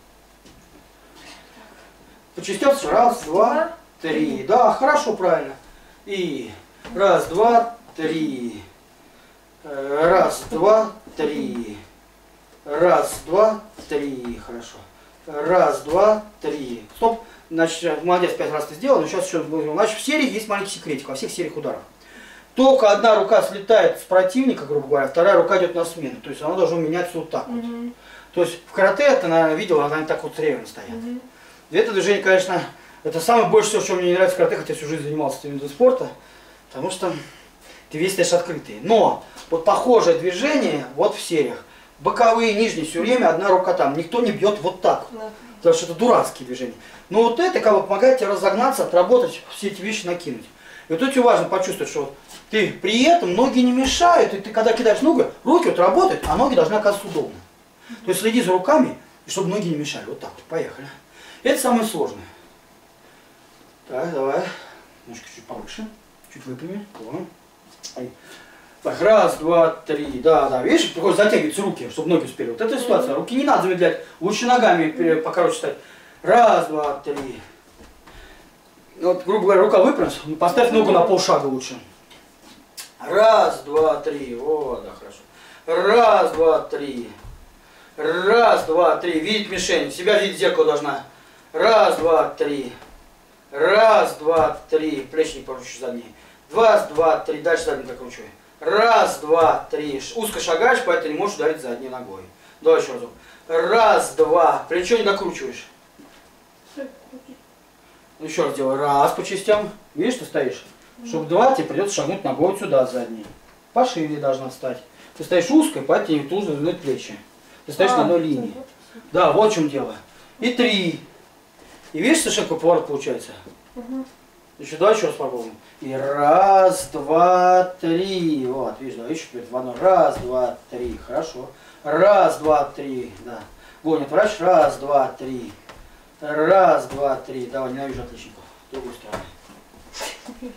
По частям. Раз, два, 3. Да, хорошо, правильно. И раз, два, 3. Раз, два, 3. Раз, два, 3. Хорошо. Раз, два, 3. Стоп. Значит, молодец, 5 раз ты сделал, но сейчас еще... Значит, в серии есть маленький секретик, во всех сериях ударов. Только одна рука слетает с противника, грубо говоря, вторая рука идет на смену. То есть она должна меняться вот так вот. То есть в карате, ты, наверное, видел, они так вот ревно стоят. Это движение, конечно, это самое больше всего, что мне не нравится в карате, хотя всю жизнь занимался этим видом спорта, потому что ты весь стоишь открытый. Но вот похожее движение вот в сериях. Боковые, нижние, все время одна рука там. Никто не бьет вот так. Да. Потому что это дурацкие движения. Но вот это как бы помогает тебе разогнаться, отработать, все эти вещи накинуть. И вот очень важно почувствовать, что вот ты при этом ноги не мешают, и ты когда кидаешь ногу, руки вот работают, а ноги должны оказаться удобно. То есть следи за руками, чтобы ноги не мешали. Вот так вот, поехали. Это самое сложное. Так, давай. Немножко чуть повыше. Чуть выпрями. Так, раз, два, три. Да, видишь, приходится затягивать руки, чтобы ноги успели. Вот эта ситуация. Руки не надо замедлять. Лучше ногами покороче стать. Раз, два, три. Вот, грубо говоря, рука выпрямилась. Поставь ногу на полшага лучше. Раз, два, три. О, да, хорошо. Раз, два, три. Раз, два, три. Видеть мишень. Себя видеть в зеркало должна. Раз, два, три. Раз, два, три. Плечи не поручишь задние. Раз, два, три. Дальше задний докручивай. Раз, два, три. Узко шагаешь, поэтому не можешь ударить задней ногой. Давай еще разок. Раз, два. Плечо не докручиваешь. Еще раз делай. Раз по частям. Видишь, ты стоишь? Чтобы два, тебе придется шагнуть ногой сюда задней. Пошире должна стать. Ты стоишь узко, поэтому тебе нужно сдвинуть плечи. Ты стоишь на одной линии. Да, вот в чем дело. И три. И видишь, совершенно какой поворот получается? Еще давай еще раз попробуем. И раз, два, три. Вот, видишь, давай еще в одно. Раз, два, три. Хорошо. Раз, два, три. Да. Голову не отворачиваешь. Раз, два, три. Раз, два, три. Давай, ненавижу отличников. С другой стороны.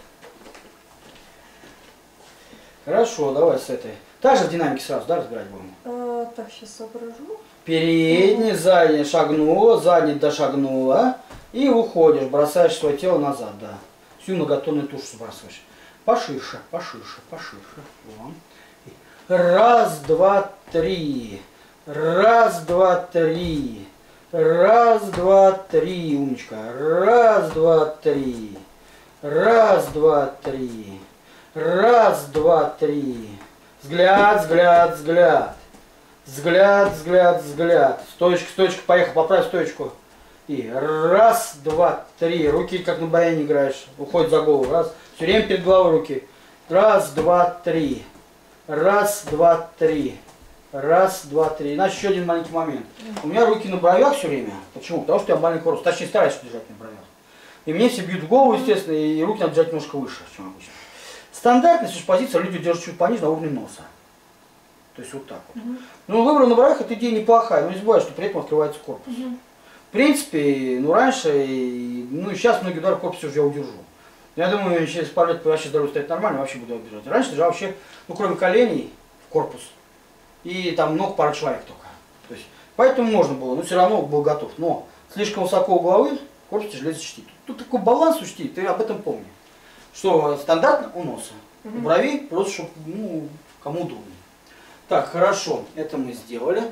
Хорошо, давай с этой. Также в динамике сразу, да, разбирать будем? Так, сейчас соображу. Передний, задний шагнула, задний дошагнула. И уходишь, бросаешь свое тело назад, да. Всю многотонную тушу сбрасываешь. Поширше, поширше, поширше. Вон. Раз, два, три. Раз, два, три. Раз, два, три. Умничка. Раз, два, три. Раз, два, три. Раз, два, три. Взгляд, взгляд, взгляд. Взгляд, взгляд, взгляд. Стоечка, стоечка, поехал, поправь стоечку. И раз, два, три. Руки как на баяне играешь. Уходит за голову. Раз. Все время перед головой руки. Раз, два, три. Раз, два, три. Раз, два, три. Значит, еще один маленький момент. У меня руки на бровях все время. Почему? Потому что я маленький рост. Точнее, стараюсь держать на бровях. И мне все бьют в голову, естественно, и руки надо держать немножко выше, чем обычно. Стандартная позиция люди держат чуть пониже на уровне носа. То есть вот так вот. Ну, выбор на бровях это идея неплохая, но не забывай, что при этом открывается корпус. В принципе, ну раньше, ну и сейчас многие удары в корпусе уже я удержу. Я думаю, через пару лет вообще здоровье стоит нормально, вообще буду обижать. Раньше держал вообще, ну кроме коленей, в корпус. И там ног пара человек только. То есть, поэтому можно было, но все равно был готов. Но слишком высоко у головы корпус тяжелее защитить. Тут такой баланс учти, ты об этом помни. Что стандартно у носа. У бровей просто, чтобы, ну, кому удобнее. Так, хорошо, это мы сделали.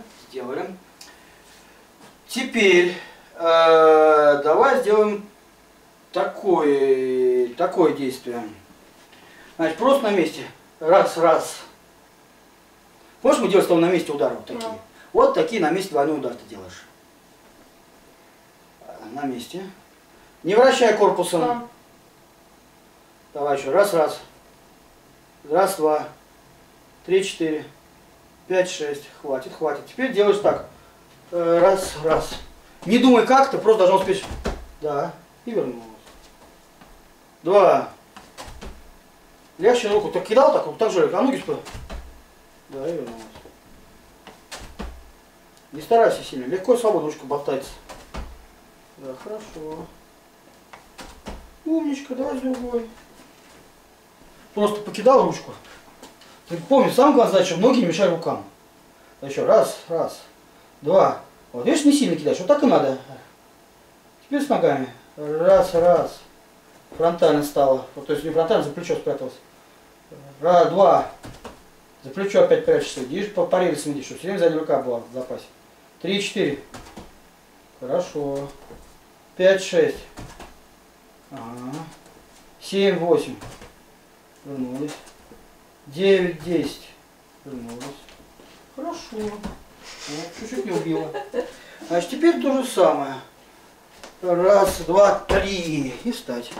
Теперь давай сделаем такое действие. Значит, просто на месте. Раз, раз. Помнишь, мы делали с тобой на месте удары вот такие? Вот такие на месте двойной удар ты делаешь. На месте. Не вращай корпусом. Давай еще. Раз, раз. Раз, два. 3, 4. 5, 6. Хватит, хватит. Теперь делаешь так. Раз, раз. Не думай как, ты просто должен успеть. Да. И вернулась. 2. Легче на руку. Так кидал так, так же, а ноги спой. Да, и вернулась. Не старайся сильно. Легко и свободно ручка болтается. Да, хорошо. Умничка, давай с другой. Просто покидал ручку. Ты помни, самое главное, задача, ноги не мешай рукам. Еще раз, раз, два. Вот видишь, не сильно кидаешь, вот так и надо. Теперь с ногами. Раз, раз. Фронтально стало. Вот, то есть не фронтально, за плечо спряталось. Раз, два. За плечо опять прячешься. Видишь, по рельсам идешь, чтобы все время задняя рука была в запасе. 3, 4. Хорошо. 5, 6. Ага. 7, 8. Вернулись. 9, 10. Вернулись. Хорошо. Вот, чуть-чуть не убила. Значит, теперь то же самое. Раз, два, три. И встать.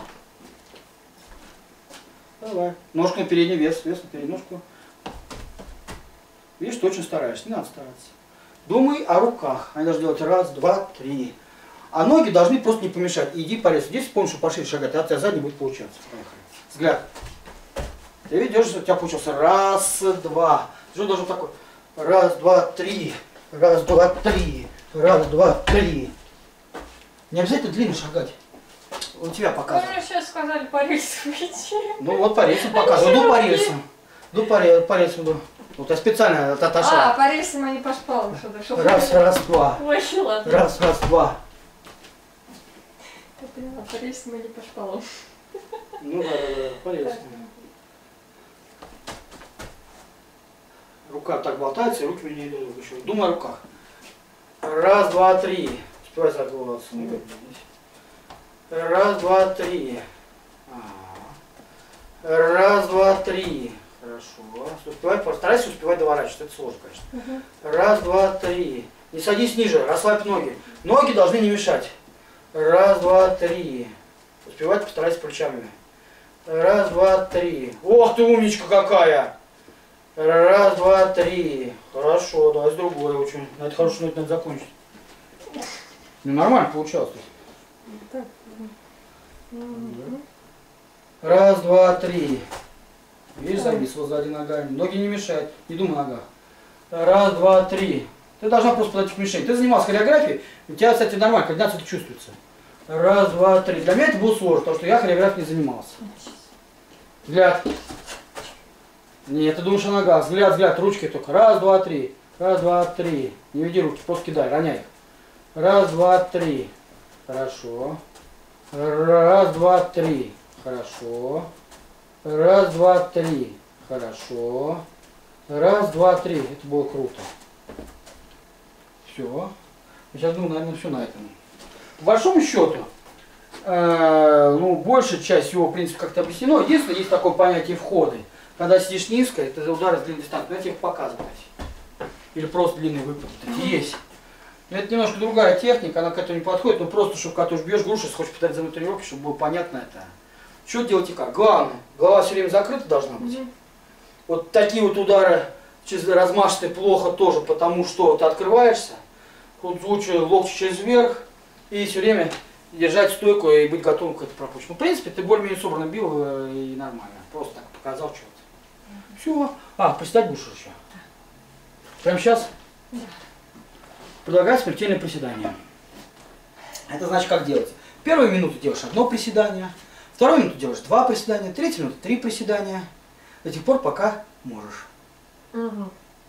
Давай. Ножку на передний вес, вес на переднюю ножку. Видишь, ты очень стараешься, не надо стараться. Думай о руках. Они должны делать раз, два, три. А ноги должны просто не помешать. Иди по рельсу. Здесь с помощью пошире шагать, а у тебя задний будет получаться. Поехали. Взгляд. Ты ведешь, у тебя получился раз, два. Ты должен такой. Раз, два, три. Раз, два, три. Раз, два, три. Не обязательно длинно шагать. У тебя Ну, показывают. мне сейчас сказали по рельсу идти. Ну вот по рельсам показываю. Иду по рельсам. Иду по рельсам иду. Вот я специально отошла. А, по рельсам, а не по шпалам что-то. Что Раз, раз, два. Ой, ладно. Раз, раз, два. Я поняла, по рельсам или по шпалам. Ну да, по рельсам. Рука так болтается, и руки мне не идут еще. Думай о руках. Раз, два, три. Успевай заголоваться. Раз, два, три. Раз, два, три. Хорошо. Успевай, постарайся успевать доворачивать. Это сложно, конечно. Раз, два, три. Не садись ниже, расслабь ноги. Ноги должны не мешать. Раз, два, три. Успевать постарайся плечами. Раз, два, три. Ох ты умничка какая! Раз, два, три. Хорошо, давай с другой очень. На это хорошую ноте надо закончить. Ну нормально получалось. Так. Раз, два, три. Видишь, завис вот сзади ногами. Ноги не мешают. Не думай о ногах. Раз, два, три. Ты должна просто подойти к мишени. Ты занималась хореографией. У тебя, кстати, нормально, координация это чувствуется. Раз, два, три. Для меня это было сложно, потому что я хореографией не занимался. Взгляд. Нет, ты думаешь о ногах. Взгляд, взгляд, ручки только. Раз, два, три. Раз, два, три. Не веди руки, просто кидай, роняй их. Раз, два, три. Хорошо. Раз, два, три. Хорошо. Раз, два, три. Хорошо. Раз, два, три. Это было круто. Все. Сейчас думаю, наверное, все на этом. По большому счету, ну, большая часть его, в принципе, как-то объяснено. Единственное, есть такое понятие входы. Когда сидишь низко, это удары с длинной дистанции. Но я тебе показываю. Или просто длинный выпад. Есть. Но это немножко другая техника, она к этому не подходит. Но просто, чтобы когда ты уж бьешь грушу, если хочешь пытаться за тренировки, чтобы было понятно это. Что делать и как? Главное, голова все время закрыта должна быть. Вот такие вот удары размашистые плохо тоже, потому что ты открываешься. Вот лучше локти через вверх и все время держать стойку и быть готовым к этому пропущению. Ну, в принципе, ты более-менее собрано бил и нормально. Просто так показал что-то. Все. А, приседать будешь еще? Прямо сейчас? Да. Предлагаю смертельное приседание. Это значит, как делать. Первую минуту делаешь одно приседание, вторую минуту делаешь два приседания, третью минуту три приседания. До тех пор, пока можешь. Угу.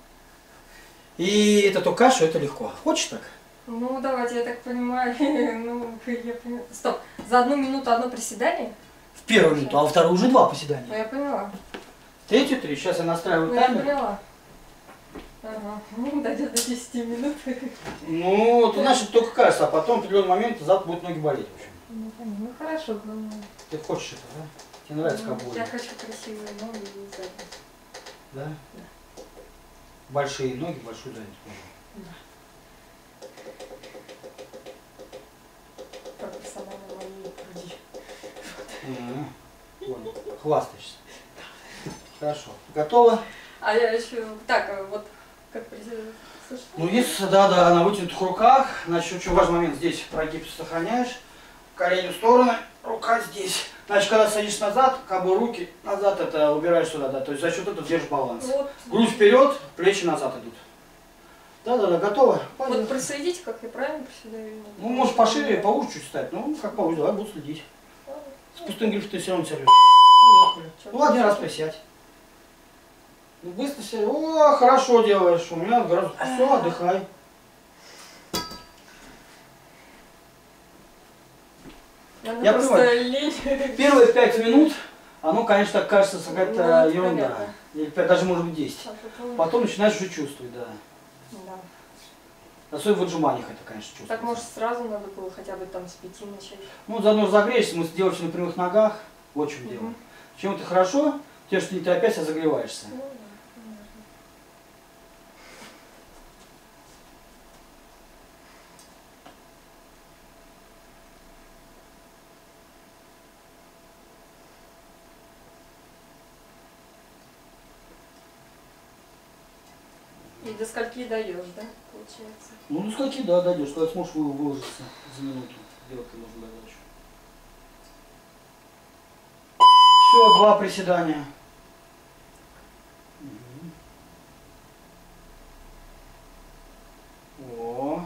И это то кашу, это легко. Хочешь так? Ну, давайте, я так понимаю. Ну, я поняла. Стоп. За одну минуту одно приседание? В первую минуту, а во вторую уже два приседания. Ну, я поняла. Третью три. Сейчас я настраиваю Ну, я таймер. поняла. Ага. Ну, дойдет до 10 минут. Ну, ты знаешь, это только кажется, а потом в определенный момент завтра будут ноги болеть. В общем. Ну, понятно. Ну, хорошо, главное. Ты хочешь это, да? Тебе нравится как будет? Я хочу красивые ноги и задницу. Да? Большие ноги, большую задницу. Да. Пропорционально моей груди. Понял. Хвастаешься. Хорошо. Готово? А я еще... Так, вот как президент. Ну, если, да, на вытянутых руках, значит, очень важный момент. Здесь прогиб сохраняешь, колени в стороны, рука здесь. Значит, когда садишься назад, как бы руки назад, это убираешь сюда, да. То есть за счет этого держишь баланс. Вот. Грудь вперед, плечи назад идут. Да, готово. Вот проследите, как я правильно приседаю. Ну, можешь пошире, поуже чуть стать. Ну, как получше, давай буду следить. С пустым грифом ты все равно сорвешь. Поехали. Ну, один раз присядь. Ну, быстро сядь. О, хорошо делаешь. У меня гораздо. Все, отдыхай. Надо Я просто понимаю. лень. Первые 5 минут, оно, конечно, так кажется, какая-то Ну, ерунда. понятно. Или даже может быть 10. А Потом начинаешь уже чувствовать, да. Да. Особенно в отжиманиях это, конечно, чувствуется. Так, может, сразу надо было хотя бы там с 5 начать? Ну, заодно разогреешься, мы сделали все на прямых ногах. Вот в чем дело. Чем ты хорошо, тем, что не торопясь, а загреваешься. Ну, да, И до скольки даешь, да, получается? Ну, до скольки, да, дойдешь, когда сможешь выложиться за минуту. Сделать ты нужную задачу. Все, 2 приседания. О.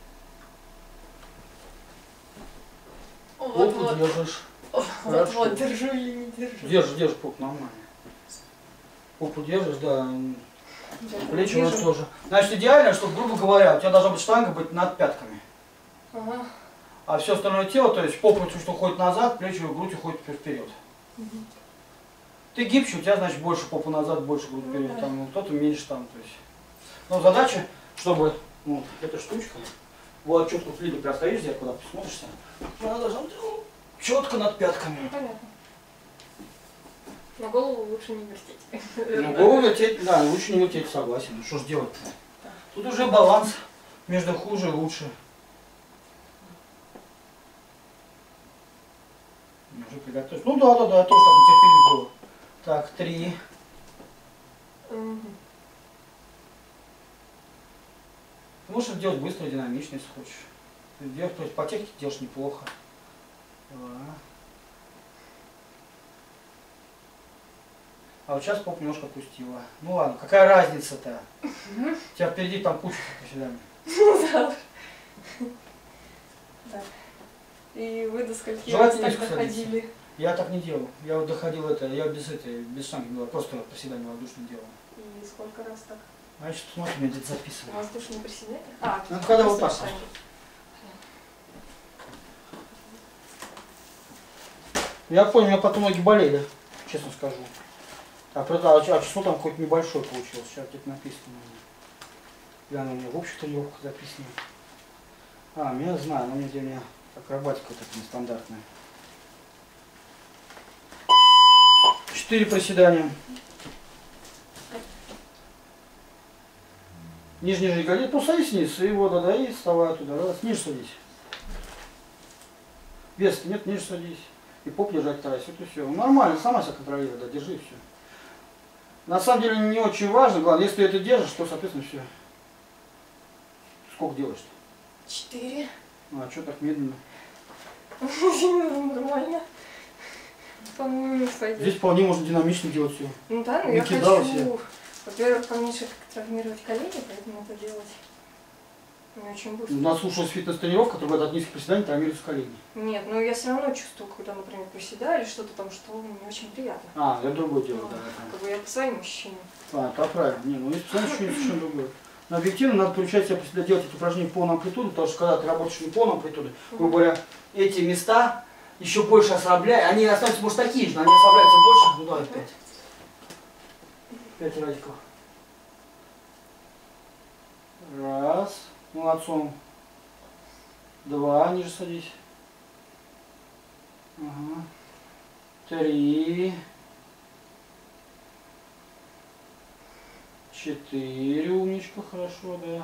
Попу держишь. Вот, держу или не держу. Держишь попу, нормально. Попу держишь, да. Да, Плечи у нас вижу. тоже. Значит, идеально, чтобы, грубо говоря, у тебя должна быть штанга быть над пятками. Ага. А все остальное тело, то есть попа чуть уходит назад, плечи и грудь уходит вперед. Ты гибче, у тебя, значит, больше попу назад, больше грудь вперед. Да. Там, кто-то меньше там. То есть. Но задача, чтобы вот эта штучка, вот четко в линии прям стоишь, куда посмотришься, она должна быть четко над пятками. Ну, понятно. На голову лучше не вертеть. Ну, голову лететь, да, лучше не лететь, согласен. Ну что ж делать-то? Тут уже баланс между хуже и лучше. Уже приготовить. Ну да, я тоже так нетерпелив был. Так, 3. Мгм. Ты можешь это делать быстро, динамично, если хочешь. То есть по технике делаешь неплохо. 2. А вот сейчас попу немножко опустила. Ну ладно, какая разница-то? У тебя впереди там куча приседаний. Ну да. Так. И вы до скольки Желательно так низко доходили? Я так не делал. Я вот доходил я без штанги делал, просто приседания воздушные делал. И сколько раз так? Значит, смотри, я где-то записывал. Воздушные приседания? А, Ну, когда вот так. штанги. Я понял, у меня потом ноги болели, честно скажу. А число там какое-то небольшое получилось. Сейчас где-то написано. Я у меня в общих тренировках записано. Я знаю, но где у меня акробатика вот такая нестандартная. 4 приседания. Нижний ягодицы, ну садись вниз, и вот, да, и вставай туда, раз, ниже садись. Вес нет, ниже садись. И поп держать старайся, это все. Нормально, сама себя контролируй, да, держи все. На самом деле не очень важно, главное, если ты это держишь, то, соответственно, все. Сколько делаешь-то? 4. А что так медленно? Нормально. По-моему, пойдет. Здесь вполне можно динамично делать все. Ну да, но не я кидалась хочу, во-первых, поменьше травмировать колени, поэтому это делать не очень У быстро. нас слушалась фитнес-тренировка, которая от низких приседаний травмируется колени. Нет, но я все равно чувствую, когда, например, приседаю или что-то там, что не очень приятно. Это другое дело, Ну, да. как бы я по своим ощущениям. Это правильно. Не, ну если знаешь, что совершенно другое. Но объективно надо приучать себя приседать, делать эти упражнения полной амплитуды, потому что когда ты работаешь не полной амплитуды, грубо говоря, эти места еще больше ослабляют, они останутся, может, такие же, но они ослабляются больше. Ну давай 5. 5 радиков. Раз. Молодцом. 2. Ниже садись. Ага. 3. 4. Умничка, хорошо, да.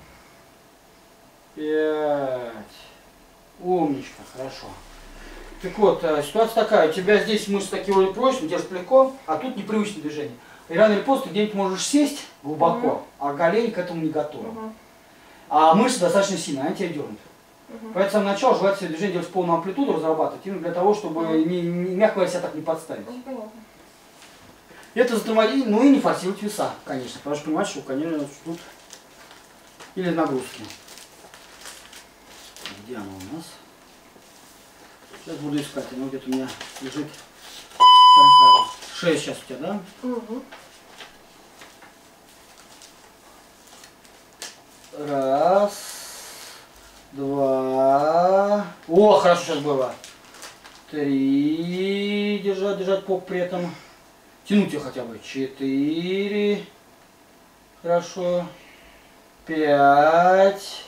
5. Умничка, хорошо. Так вот, ситуация такая, у тебя здесь мышцы такие вроде прочные, держишь легко, а тут непривычное движение. И рано или поздно ты где-нибудь можешь сесть глубоко, а колени к этому не готовы. А мышцы достаточно сильные, они тебя дернут. Поэтому с самого начала желательно движение делать в полную амплитуду, разрабатывать, именно для того, чтобы мягко говоря, себя так не подставить. Понятно. Это затормозить, ну и не форсировать веса, конечно, потому что понимаешь, что, конечно, тут или нагрузки. Где она у нас? Сейчас буду искать, она где-то у меня лежит. 6 сейчас у тебя, да? Угу. Раз, 2. О, хорошо сейчас было. 3. Держать поп при этом. Тянуть ее хотя бы. 4. Хорошо. 5.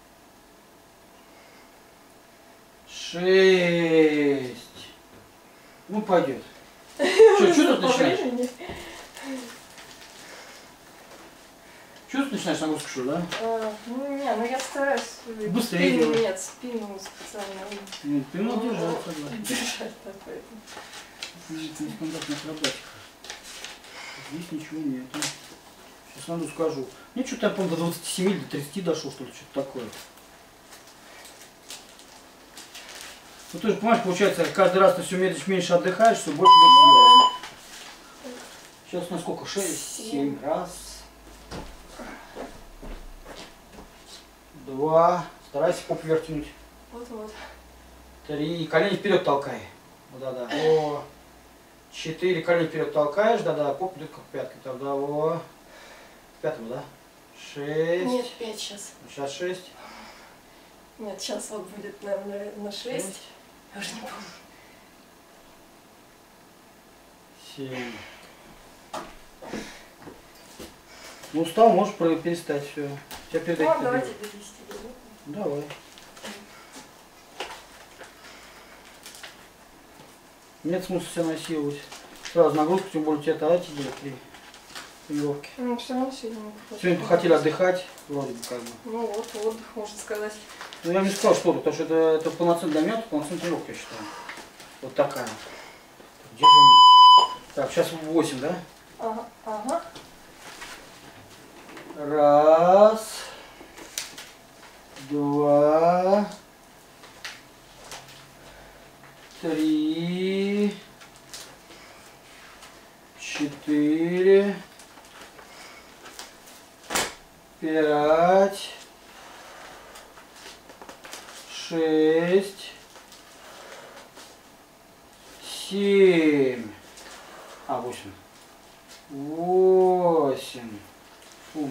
6. Ну пойдет. Что тут начинаешь? Что тут начинаешь нагрузку, что, да? Ну не, ну я стараюсь Быстрее спину, делать. нет, спину специально Нет, ты надо держать, согласен. держать такой. Это нестандартная акробатика. Здесь ничего нету. Сейчас найду, скажу. Мне что-то, я помню, до 27 или до 30 дошел, что ли, что-то такое. Ну, ты же понимаешь, получается, каждый раз ты все меньше отдыхаешь, все больше делаешь. Сейчас у нас сколько? 6, 7. Раз. 2. Старайся попу вертнуть. Вот-вот. 3. Колени вперед толкай. Да-да. О. 4. Колени вперед толкаешь. Да-да. Попу идет как пятка. Тогда о. Пятому, да? 6. Нет, 5 сейчас. Сейчас 6. Нет, сейчас вот будет, наверное, на 6. Я уже не помню. 7. Ну, устал, можешь перестать все. Тебя передать. Ну, давайте до 10. Давай. Нет смысла себя насиловать. Сразу нагрузку, тем более у тебя давайте делать тренировки. Ну, все равно сегодня не хочу. Сегодня хотели отдыхать, вроде бы как бы. Ну вот, отдых, можно сказать. Ну я бы не сказал, что потому что это полноценный домет, полноценная тренировка, я считаю. Вот такая. Где же она? Так, сейчас 8, да? Ага, ага. Раз. 2. 3. 4. 5. 6. 7. 8. 8. Умница.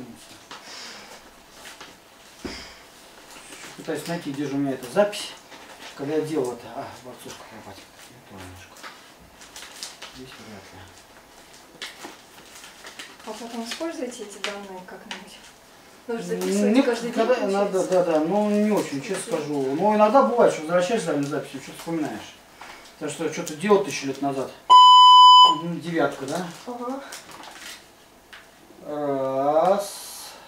Пытаюсь найти, где же у меня эта запись, когда я делал это. Борцовка акробатика. Не то немножко. Здесь вряд ли. А потом используете эти данные как-нибудь? Нужно записывать каждый день? Когда надо, да, но не очень, честно скажу. Но иногда бывает, что возвращаешься на записи, что-то вспоминаешь. Так что что-то делал 1000 лет назад. 9, да? Ага. Раз.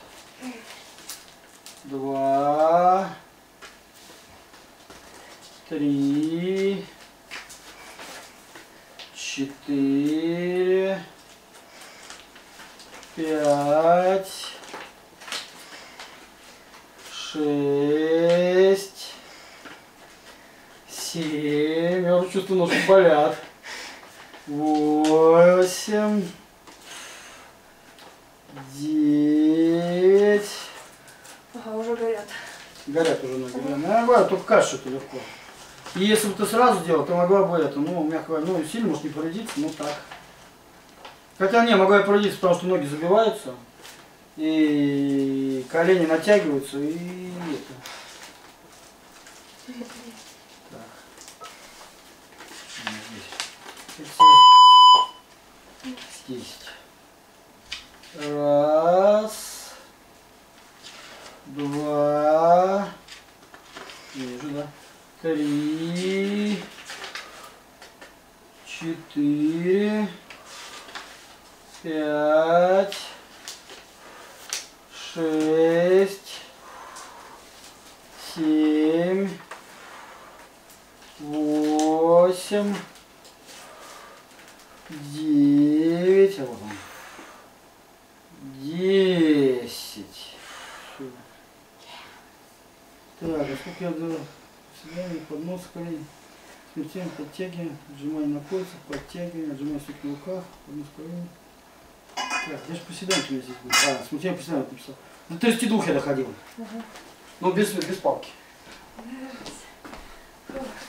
2. 3. 4. 5. 6. 7. Я уже чувствую, ножки болят. 8. 9. Ага, уже горят. Горят уже ноги. Да, говорят, только кажется, что легко. И если бы ты сразу делал, то могла бы это, ну, мягко говоря, ну, сильно может не повредиться, ну так. Хотя не, могла и повредиться, потому что ноги забиваются, и колени натягиваются, и это. Так. Здесь. 10. Раз. 2. Вижу, да. 3. 4. 5. 6. 7. 8. 9. А вот он. 10. Так, а сколько я делаю? Свидание, поднос, колени. Смертельно подтягиваем, отжимание на кольцах, подтягиваем, отжимание суки в руках, поднос колени. Так, я же приседание у меня здесь будет. Смертельно приседание написал. До 32 я доходил. Ага. Но без палки. Раз.